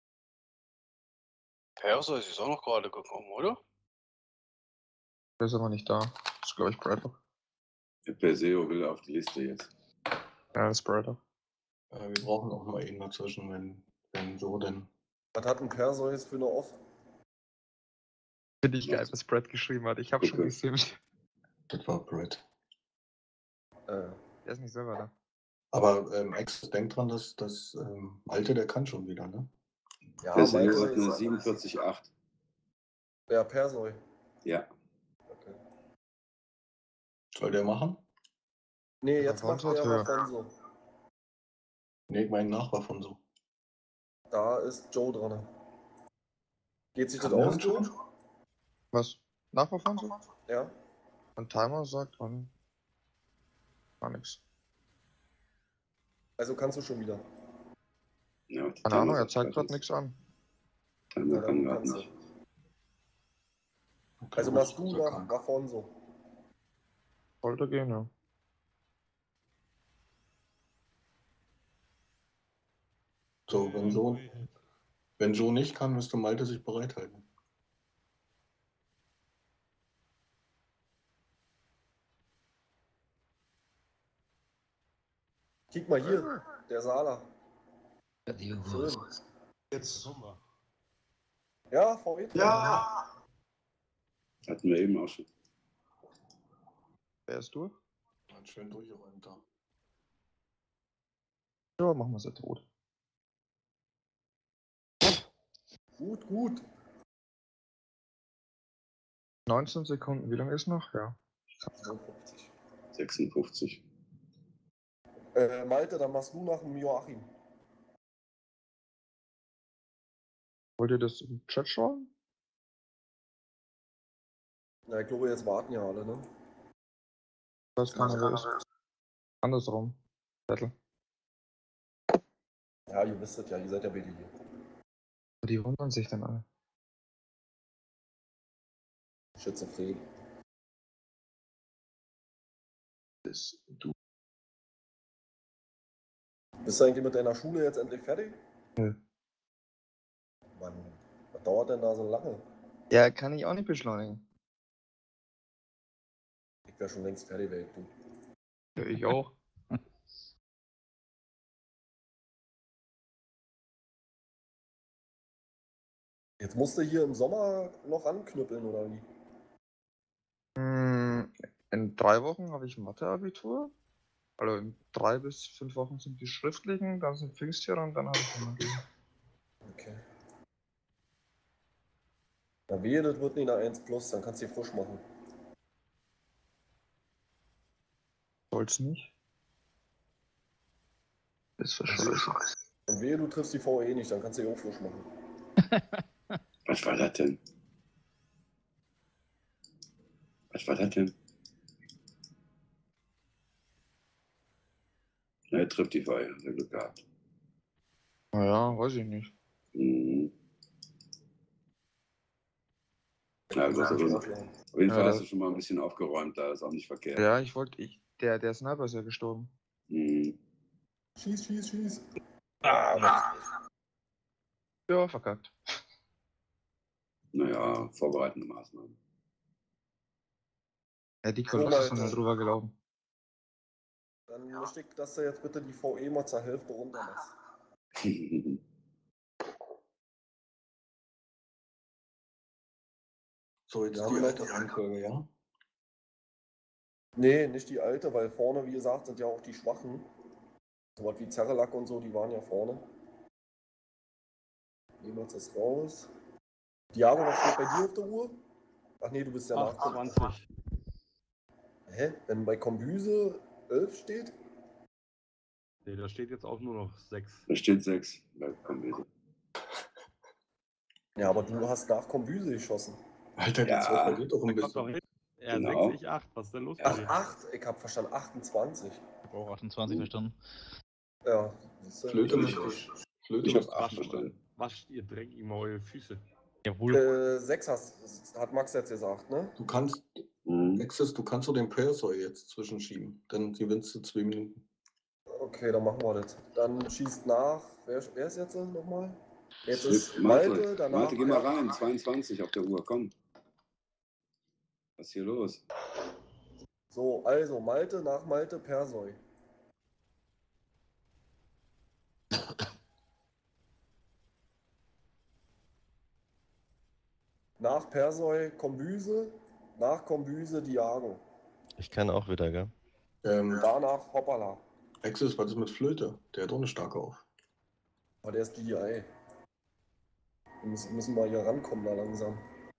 Perso ist auch noch gerade gekommen, oder? Der ist aber nicht da. Das ist, glaube ich, Braddock. Der Perseo will auf die Liste jetzt. Ja, das ist Braddock. Äh, wir brauchen auch mal einen dazwischen, wenn, wenn so denn. Was hat ein Perseus für eine Off? Finde ich geil, was Brad geschrieben hat. Ich habe schon Okay. gesehen. Das war Brad. Äh, Der ist nicht selber da. Aber ähm, Ex, denk dran, dass das ähm, Alte, der kann schon wieder, ne? ja, Perseo Malte hat eine ist- siebenundvierzig Komma acht. Ja, Perseu. Ja. Okay. Soll der machen? Nee, Ja, jetzt macht Vafonso der hat höher. Vafonso. Nee, ich meine Nachbar von so. Da ist Joe dran. Geht sich das Kann der aus, Joe? anscheinend? Was? Nachbar so? Ja. Ein Timer sagt dann gar nichts. Also kannst du schon wieder. Ja, Keine Ahnung, er zeigt gerade nichts an. Timer Ja, kann dann gerade kannst nicht. du. Also machst du nach Vafonso. Sollte gehen, ja. So, wenn so, wenn so nicht kann, müsste Malte sich bereithalten. Kick mal hier, der Sala. Schön. Jetzt. Ja, V E. Ja! Hatten wir eben auch schon. Wer ist durch? Hat schön durchgeräumt da. Ja, machen wir sie tot. Gut, gut. neunzehn Sekunden, wie lange ist noch? Ja. fünfundfünfzig. sechsundfünfzig. Äh, Malte, dann machst du nach dem Joachim. Wollt ihr das im Chat schauen? Na, ich glaube, jetzt warten ja alle, ne? Ich weiß keiner, wer ist. Andersrum. Battle. Ja, ihr wisst es ja, ihr seid ja beide hier. Die wundern sich dann alle. Schizophren. Das du. Bist du eigentlich mit deiner Schule jetzt endlich fertig? Nö. Mann, was dauert denn da so lange? Ja, kann ich auch nicht beschleunigen. Ich wäre schon längst fertig, weg, du. Ja, ich auch. Jetzt musst du hier im Sommer noch anknüppeln, oder wie? Hm, In drei Wochen habe ich Mathe-Abitur. Also in drei bis fünf Wochen sind die schriftlichen, dann sind Pfingstjahre und dann habe ich Mathe. Okay. Na wehe, das wird nicht eine eins plus, dann kannst du die frisch machen. Soll's nicht. Ist für Scheiße. Und wehe, du triffst die V E nicht, dann kannst du die auch frisch machen. Was war das denn? Was war das denn? Na, er trifft die Feier, hat er Glück gehabt. Naja, weiß ich nicht. Mhm. Ja, du hast auf jeden, auf jeden Ja, Fall das- hast du schon mal ein bisschen aufgeräumt, da ist auch nicht verkehrt. Ja, ich wollte, ich, der, der Sniper ist ja gestorben. Mhm. Schieß, schieß, schieß. Ah, ja, verkackt. Naja, vorbereitende Maßnahmen. Ja, die So, Kolosse sind Leute. da drüber gelaufen. Dann möchte ich, dass du jetzt bitte die V E mal zur Hälfte runter machst. So, jetzt Ja, die genau. alte Reihenfolge, ja? Nee, nicht die alte, weil vorne, wie gesagt, sind ja auch die Schwachen. So was wie Zerrelack und so, die waren ja vorne. Nehmen wir jetzt das raus. Diago, was steht bei dir auf der Uhr? Ach nee, du bist ja nach. achtundzwanzig. Hä? Wenn bei Kombüse elf steht? Nee, da steht jetzt auch nur noch sechs. Da steht sechs bei Kombüse. Ja, aber du hast nach Kombüse geschossen. Alter, die Ja. Zeit vergeht doch ein Da kommt doch bisschen. hin. Ja, Genau. sechs, ich acht. Was ist denn los bei Ach, dir? acht. Ich hab verstanden, achtundzwanzig. Ich habe auch achtundzwanzig verstanden. Ja. siehst du? Flöte Ich- müsste ich- Flöte Ich müsste habe acht Wascht, verstanden. wascht ihr dreckigen mal eure Füße. Jawohl. Äh, sechs hast, hat Max jetzt gesagt, ne? Du kannst, Mhm. Nexus, du kannst so den Persoy jetzt zwischenschieben. Dann gewinnst du zwei Minuten. Okay, dann machen wir das. Dann schießt nach. Wer, wer ist jetzt nochmal? Jetzt Jetzt ist Malte, Malte, danach. Malte, geh mal rein. zweiundzwanzig auf der Uhr, komm. Was ist hier los? So, also Malte, nach Malte, Persoy. Nach Persoy Kombüse, nach Kombüse Diago. Ich kann auch wieder, gell? Ähm, Danach Hoppala. Nexus, was ist mit Flöte? Der hat auch eine starke auf. Aber der ist G D I. Wir müssen, müssen mal hier rankommen da langsam.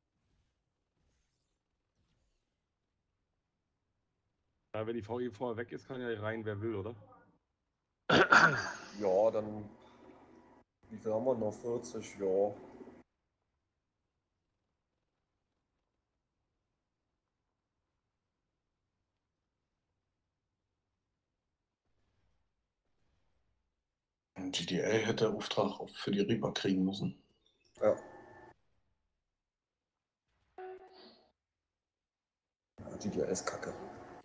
Ja, wenn die V E vorher weg ist, kann ja rein, wer will, oder? Ja, dann. Wie viel haben wir noch? vierzig, ja. G D A hätte Auftrag auf- für die Reaper kriegen müssen. Ja. Ja, G D I ist kacke.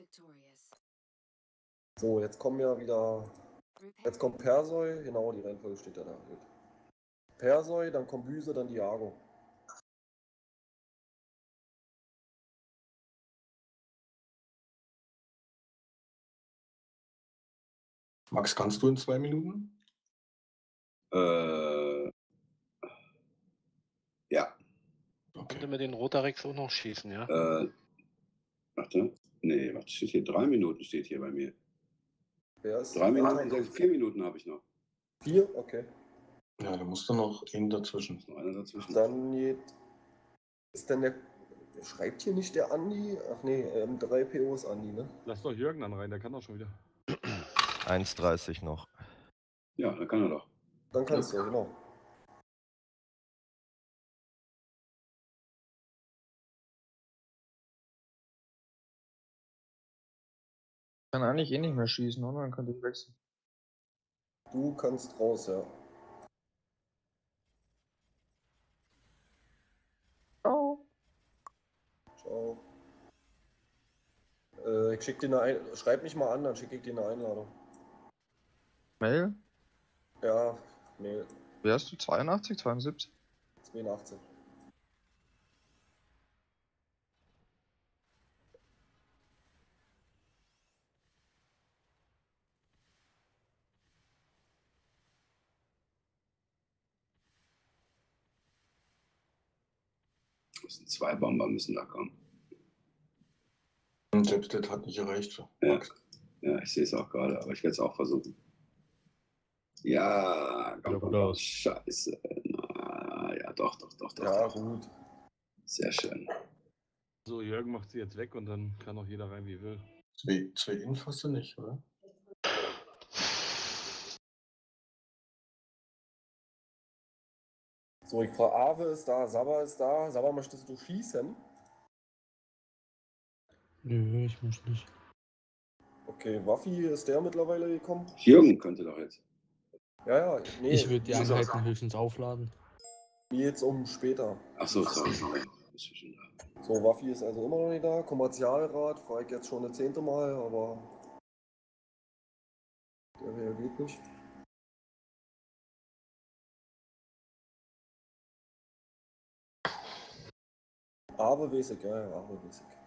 So, jetzt kommen ja wieder. Jetzt kommt Persoy, genau, die Reihenfolge steht ja da. Gut. Persoy, dann Kombüse, dann Diago. Max, kannst du in zwei Minuten? Äh, ja. Könnte mit den Rotarex auch noch schießen, ja? Äh, warte. Nee, was steht hier? Drei Minuten steht hier bei mir. Wer ist Drei Minuten, weiter? sechs, vier Minuten habe ich noch. Vier? Okay. Ja, da musst du noch einen dazwischen. Noch einer dazwischen. Dann geht. Ist denn der. Schreibt hier nicht der Andi? Ach nee, ähm, drei P Os Andi, ne? Lass doch Jürgen dann rein, der kann doch schon wieder. eins dreißig noch. Ja, dann kann er doch. Dann kannst du, genau. Kann eigentlich eh nicht mehr schießen, oder? Dann könnte ich wechseln. Du kannst raus, ja. Ciao. Äh, ich schick dir eine Ein Schreib mich mal an, dann schicke ich dir eine Einladung. Mail? Ja, Mail. Wie hast du? zweiundachtzig, zweiundsiebzig? zweiundachtzig. Das sind zwei Bomber, müssen da kommen. Und selbst das hat nicht gereicht. Ja, ja ich sehe es auch gerade, aber ich werde es auch versuchen. Ja, komm, komm, komm. Scheiße. Na, ja, doch, doch, doch, doch. Ja, doch. gut. Sehr schön. So, Jürgen macht sie jetzt weg und dann kann auch jeder rein, wie will. Zwei, zwei Inf hast du nicht, oder? So, ich frage, Ave ist da, Saba ist da. Saba, möchtest du schießen? Nö, ich muss nicht. Okay, Waffi, ist der mittlerweile gekommen? Jürgen könnte doch jetzt. Ja, ja, nee. Ich würde die mir Einheiten höchstens aufladen. jetzt um später. Ach so, sorry, sorry. Bist du schon da? So, Waffi ist also immer noch nicht da. Kommerzialrat, frage ich jetzt schon das zehnte Mal, aber der reagiert nicht. Aber weiß ich, ja, ja, aber weiß ich.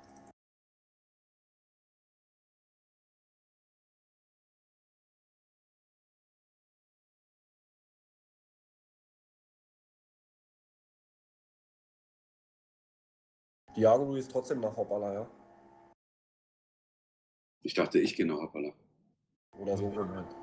Diago, du gehst trotzdem nach Hoppala, ja? Ich dachte, ich gehe nach Hoppala. Oder so rum halt.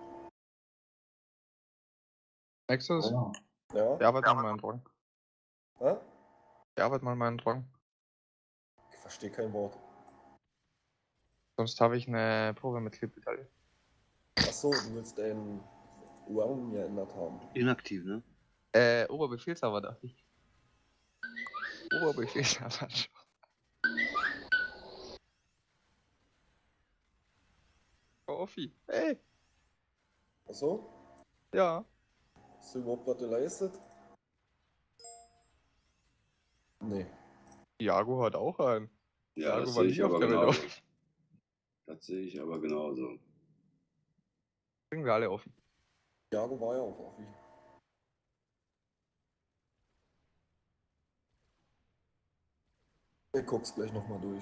Nexus? Ja. Ja? Bearbeit mal meinen Drang. Hä? Bearbeit mal meinen Drang. Ich verstehe kein Wort. Sonst habe ich eine Programmmitglied-Medaille. Achso, du willst deinen Rang geändert haben. Inaktiv, ne? Äh, Oberbefehlshaber dachte ich. Oberbefehlshaber. Oh, Offi. Hey! Achso? Ja. Hast du überhaupt was geleistet? Nee. Jago hat auch einen. Ja, Jago das war sehe nie ich auf aber der Welt genauso. auf. Das sehe ich aber genauso. Bringen wir alle offen. Jago war ja auch Waffi. Ich guck's gleich nochmal durch.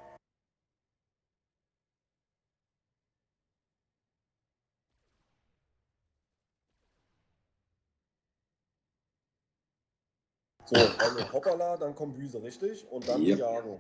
So, also Hoppala, dann kommt Büse, richtig? Und dann Yep. Diago.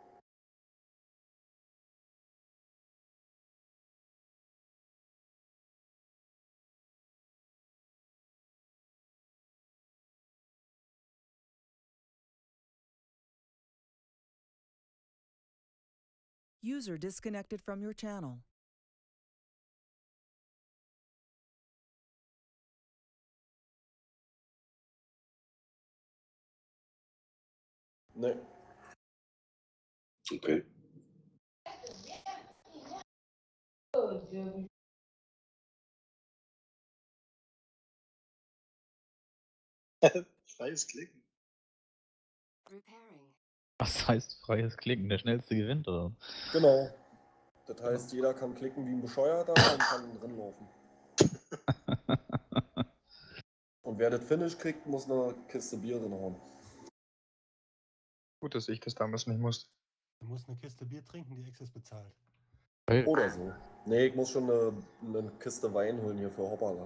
User disconnected from your channel. Nee. Okay. Freies Klicken. Was heißt freies Klicken? Der schnellste gewinnt, oder? Genau. Das heißt, jeder kann klicken wie ein Bescheuerter und kann drin laufen. Und wer das Finish kriegt, muss eine Kiste Bier drin haben. Gut, dass ich das damals nicht musste. Du musst eine Kiste Bier trinken, die Access bezahlt. Oder so. Nee, ich muss schon eine, eine Kiste Wein holen hier für Hoppala.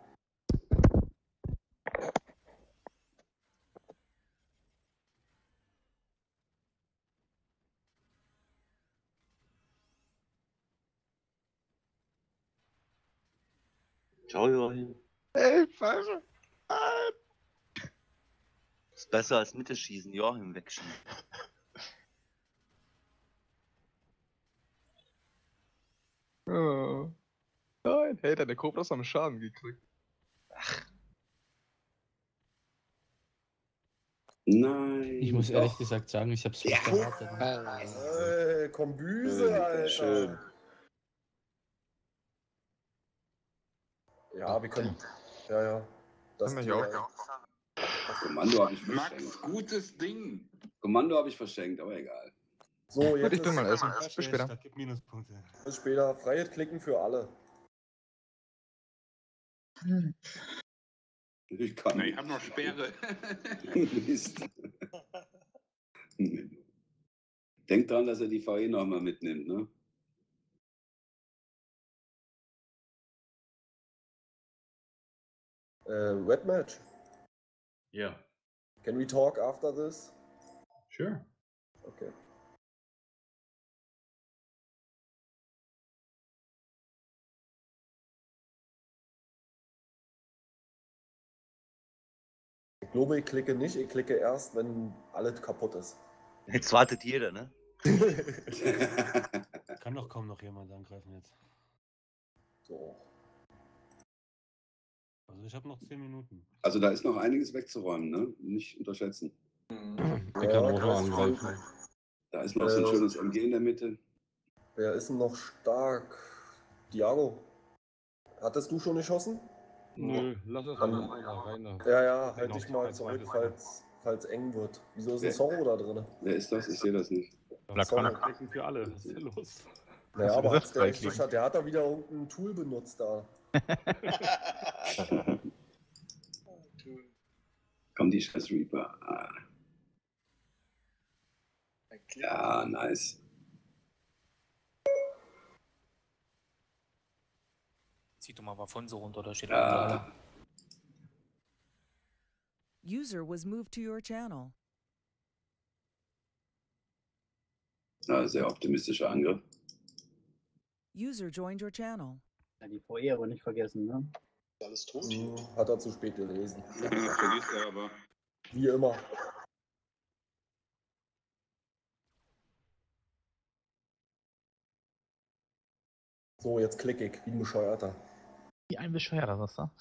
Ciao, Joachim. Ey, Pfeife! Ist besser als Mitte schießen, Joachim wegschießen. Oh. Nein, hey, deine Cobras haben Schaden gekriegt. Nein. Ich muss ehrlich Doch. gesagt sagen, ich hab's Ja. fast erwartet. Ey, komm Büse, Schön, Alter. schön. Ja, wir können. Ja, ja. Das Haben wir Thema- hier auch. Das Kommando habe ich Max, verschenkt. gutes Ding. Kommando habe ich verschenkt, aber egal. So, jetzt Gut, ich bin ist- mal essen. Das Bis später. Das gibt Minuspunkte. Bis später. Freiheit klicken für alle. Ich kann Na, ich habe noch Sperre. Mist. Denkt dran, dass er die V E nochmal mitnimmt, ne? Äh, Red Match. Yeah. Can we talk after this? Sure. Okay. Ich glaube, ich klicke nicht. Ich klicke erst, wenn alles kaputt ist. Jetzt wartet jeder, ne? Kann doch kaum noch jemand angreifen jetzt. So. Also ich habe noch zehn Minuten. Also da ist noch einiges wegzuräumen, ne? Nicht unterschätzen. Der kann Rotor angreifen. Da ist noch so ein Äh, schönes M G in der Mitte. Wer ist denn noch stark? Diago. Hattest du schon geschossen? Nö, lass es Dann- mal rein. da. Ja, ja, halt Genau, dich mal kein zurück, zweites falls, falls eng wird. Wieso ist Wer- ein Zorro da drin? Wer ist das? Ich sehe das nicht. Sorry. Klicken für alle. Was ist denn los? Naja, Hast du aber gesagt, als der, zwei echt klicken? hat, der hat da wieder irgendein Tool benutzt da. Komm, die scheiß Reaper. Ah. Ja, nice. Zieh doch mal Vafonso runter, da steht Ja. ja. User was moved to your channel. Ja, sehr optimistischer Angriff. User joined your channel. Ja, die V E aber nicht vergessen, ne? Alles tot? Hm, hat er zu spät gelesen. Vergisst er aber. Wie immer. So, jetzt klicke ich, wie ein Bescheuerter. Wie ein Bescheuerter, sagst du?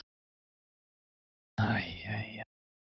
Ei, ei, ei.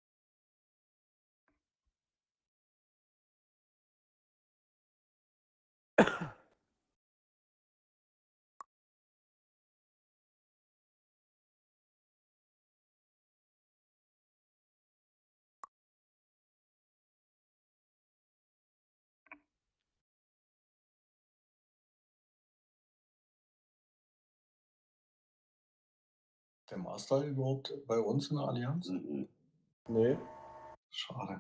Der Master überhaupt bei uns in der Allianz? Mhm. Nee. Schade.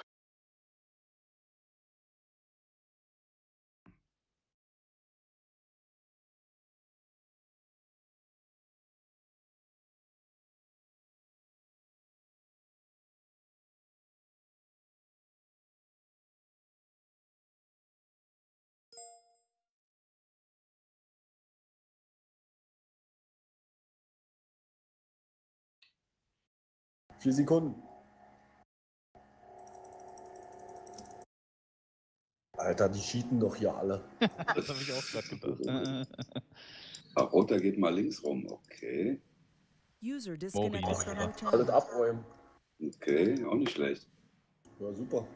Vier Sekunden. Alter, die cheaten doch hier alle. Das habe ich auch gerade gedacht. Ah, Roter geht mal links rum. Okay. User disconnected from your Alles channel. abräumen. Okay, auch nicht schlecht. Ja, super.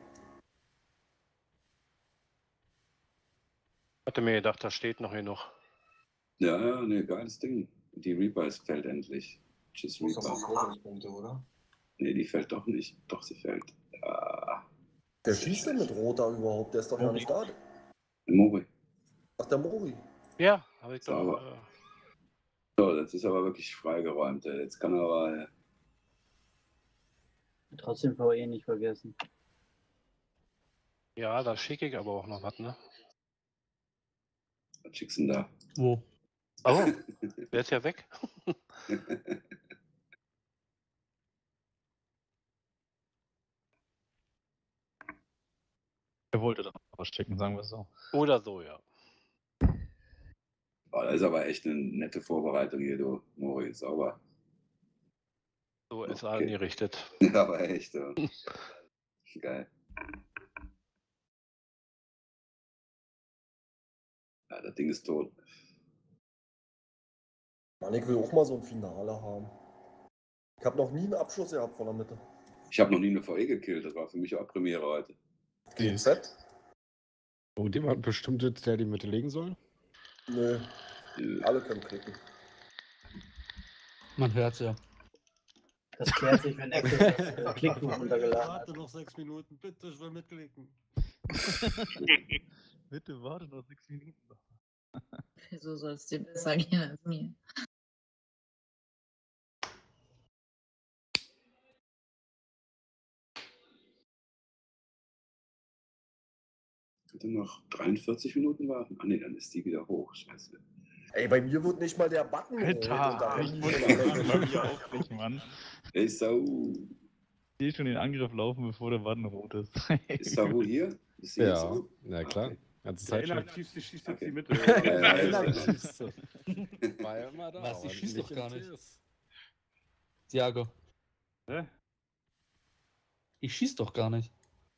Hatte mir gedacht, da steht noch genug. Ja, ja, ne, geiles Ding. Die Reaper ist fällt endlich. Tschüss, Muss aber Reaper. Fokuspunkte, oder? Nee, die fällt doch nicht. Doch, sie fällt. Ja. Wer schießt denn mit Roter überhaupt? Der ist doch gar nicht da. Mori. Ach, der Mori. Ja, habe ich Sauber. doch. Äh, So, das ist aber wirklich freigeräumt. ey. Jetzt kann er aber. Trotzdem V E nicht vergessen. ja, da schicke ich aber auch noch was, ne? Was schickst du denn da? Wo? Oh, der ist ja weg. Er wollte doch was schicken, sagen wir es so. Oder so, ja. Oh, das ist aber echt eine nette Vorbereitung hier, du. Mori, sauber. So ist Okay. angerichtet. Ja, aber echt. Ja. Geil. Ja, das Ding ist tot. Mann, ich will auch mal so ein Finale haben. Ich habe noch nie einen Abschluss gehabt von der Mitte. Ich habe noch nie eine V E gekillt. Das war für mich auch Premiere heute. G Z? Und jemand bestimmt jetzt, der die Mitte legen soll? Nö. Alle können klicken. Man hört's ja. Das klärt sich, wenn Echo das äh, Klicktuch runtergeladen hat. Warte noch sechs Minuten, bitte, ich will mitklicken. Bitte warte noch sechs Minuten. Wieso soll es dir besser gehen als mir? Könnte noch dreiundvierzig Minuten warten? Ah ne, dann ist die wieder hoch. Scheiße. Ey, bei mir wird nicht mal der Button rot. und da Alter, rennen ich die muss schon alle mal weg. wieder aufbrechen, Mann. Ey, Sau. Ich sehe schon den Angriff laufen, bevor der Button rot ist. Ist Sau hier? Ist sie Ja, jetzt so? na klar. Okay. Ganze Der Zeit schon. inaktivste schießt jetzt Okay. die Mitte. Ja, ja, Der ja, Inaktivste. War ja immer da. Was, ich aber schieß doch im gar nicht. T S. Thiago. Hä? Ich schieß doch gar nicht.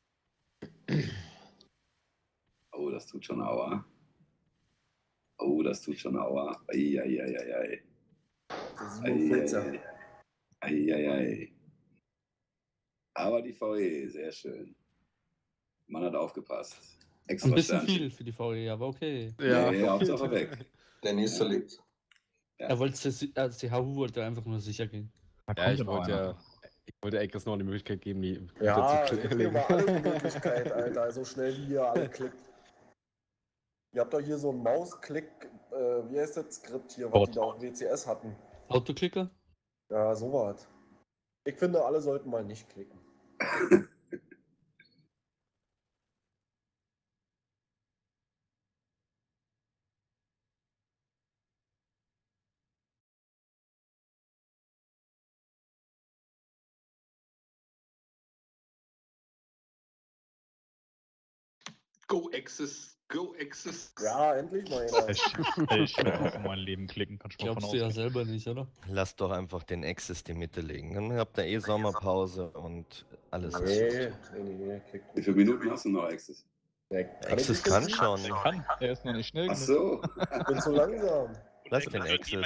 Oh, das tut schon Aua. Oh, das tut schon Aua. Eieieiei. siebenundvierzig. Eieiei. Aber die V E, sehr schön. Man hat aufgepasst. Extra Ein bisschen Sternchen. viel für die V E, aber okay. Ja, ja, Hauptsache weg. Der nächste Ja. lebt. Ja. Er wollte, also die H U wollte einfach nur sicher gehen. Ja, ich wollte ja. Ich wollte Eggers noch die Möglichkeit geben, die Ja, zu gib mir mal alle die Möglichkeit, Alter, so schnell wie ihr alle klickt. Ihr habt doch hier so ein Mausklick, äh, wie heißt das Skript hier, was die da auf W C S hatten. Autoklicker? Ja, sowas. Ich finde, alle sollten mal nicht klicken. Go Access, Go Access. Ja, endlich mal einer. Ich, ich werde auch in mein Leben klicken, kannst du mal von Glaubst du ja ausgehen. selber nicht, oder? Lass doch einfach den Access in die Mitte legen. Dann habt ihr eh Sommerpause und alles ist Nee, gut. nee, nee, nee, klick. Wie viele Minuten hast du noch, Access? Nee, kann ich Access nicht kann wissen. schon. Der kann, der ist noch nicht schnell Ach genug. so. Ich bin zu langsam. Lass den Access.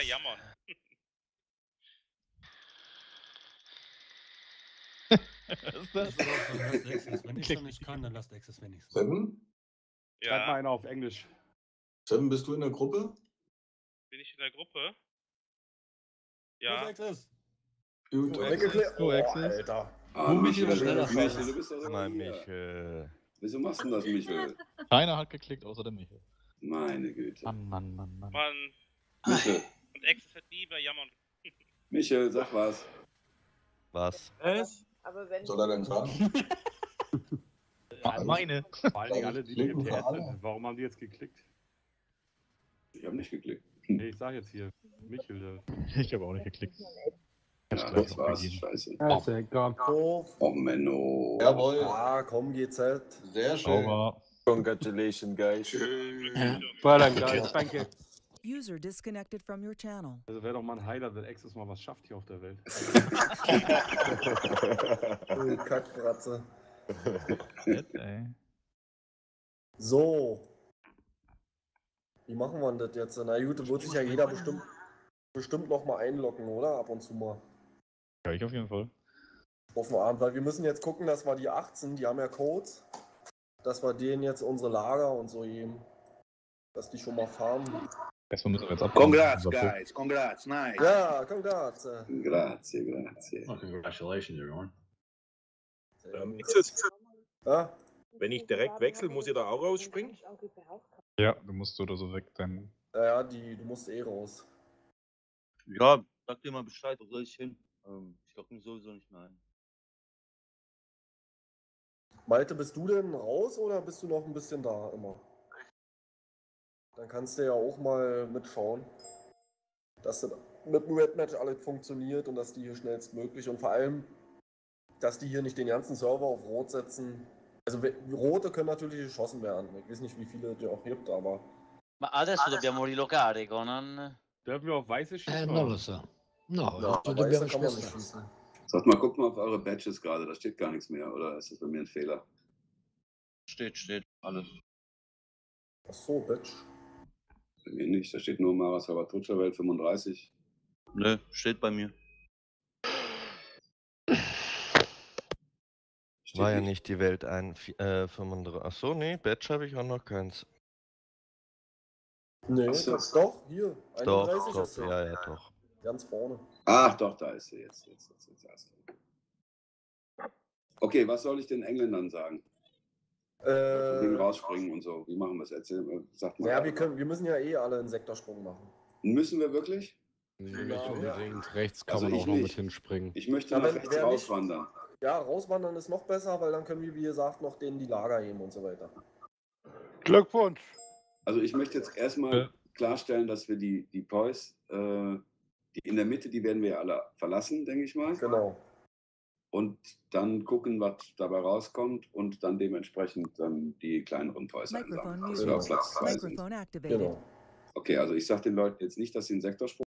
Was ist das? Lasst Access. Wenn ich schon nicht kann, dann lasst Access wenigstens. Seven? Schreib mal einer auf Englisch. Seven, bist du in der Gruppe? Bin ich in der Gruppe? Ja. Ja. Access. Gut, Oh, okay. weggeklickt. Go Oh, Access. Alter. Ah, Wo Michel, Michel schneller Michel, fahren. du bist doch Mal immer hier. Michel. Wieso machst du denn das, Michel? Keiner hat geklickt, außer der Michel. Meine Güte. Mann, Mann, Mann, Mann. Mann. Michel, Und Access hat lieber jammern. Michel, sag was. Was? Aber wenn Soll er denn sagen? Ma- Meine. Vor allen Dingen alle, die Klicken im T für S alle. sind. Warum haben die jetzt geklickt? Ich habe nicht geklickt. Nee, ich sag jetzt hier. Michel, der. Ich habe auch nicht geklickt. Ja, das war's. Scheiße. Ja, ist ja egal. Doof. Oh, Menno. Jawohl. Ah, komm, G Z. Sehr schön. Sauber. Congratulations, guys. Well done, guys. Thank you. User disconnected from your channel. Also wäre doch mal ein Highlight, wenn Access mal was schafft hier auf der Welt. Du Kackbratze. Shit, ey. So. Wie machen wir denn das jetzt? Na gut, da wird sich ja jeder bestimmt, bestimmt noch mal einloggen, oder? Ab und zu mal. Ja, ich auf jeden Fall. Auf den Abend, weil wir müssen jetzt gucken, dass wir die achtzehn, die haben ja Codes, dass wir denen jetzt unsere Lager und so geben. Dass die schon mal farmen. Erstmal müssen wir jetzt ab. Congrats, guys. Congrats. Nice. Ja, congrats. Grazie, grazie. Oh, congratulations, everyone. Ähm, ist es, Ja, wenn ich direkt wechsle, muss ich da auch rausspringen? Ja, du musst so oder so weg, dann. ja, ja, die, du musst eh raus. Ja, sag dir mal Bescheid, wo soll ich hin? Ähm, ich logge mich sowieso nicht mehr ein. Malte, bist du denn raus oder bist du noch ein bisschen da immer? Dann kannst du ja auch mal mitschauen, dass das mit dem Red Match alles funktioniert und dass die hier schnellstmöglich und vor allem, dass die hier nicht den ganzen Server auf Rot setzen. Also we- Rote können natürlich geschossen werden. Ich weiß nicht, wie viele es auch gibt, aber Ma adesso dobbiamo rilogare, Conan? Dürfen wir auf weiße schießen? Eh, non lo so. No, ja, adesso weiße dobbiamo kann man nicht spostare. schießen. Sagt mal, guckt mal auf eure Badges gerade, da steht gar nichts mehr, oder ist das bei mir ein Fehler? Steht, steht, alles. Ach so, Bitch. Bei mir nicht, da steht nur Mara Salvatrucha Welt fünfunddreißig. Nö, steht bei mir. Steht War ja nicht die Welt ein äh, fünfunddreißig. Achso, nee, Badge habe ich auch noch keins. Nee, Ach so. das doch, hier. Doch, einunddreißig doch, ist sie. ja, ja, doch. Ganz vorne. Ach doch, da ist sie jetzt. jetzt, jetzt, jetzt erst. Okay, was soll ich den Engländern sagen? Von denen Äh, rausspringen und so. Wie machen wir es? Erzähl, sag mal. ja, wir, können, wir müssen ja eh alle einen Sektorsprung machen. Müssen wir wirklich? Nee, Ja, nicht unbedingt. Rechts kann Also man ich auch noch mit nicht. hinspringen. Ich möchte Ja, nach wenn- rechts wer nicht- rauswandern. Ja, rauswandern ist noch besser, weil dann können wir, wie gesagt, noch denen die Lager heben und so weiter. Glückwunsch! Also ich möchte jetzt erstmal klarstellen, dass wir die, die Poys, äh, die in der Mitte, die werden wir ja alle verlassen, denke ich mal. Genau. Und dann gucken, was dabei rauskommt und dann dementsprechend dann die kleineren Toys Microphone einsammeln. muted. Also auf Platz zwei sind. Microphone activated. Genau. Okay, also ich sage den Leuten jetzt nicht, dass sie einen Sektorsprung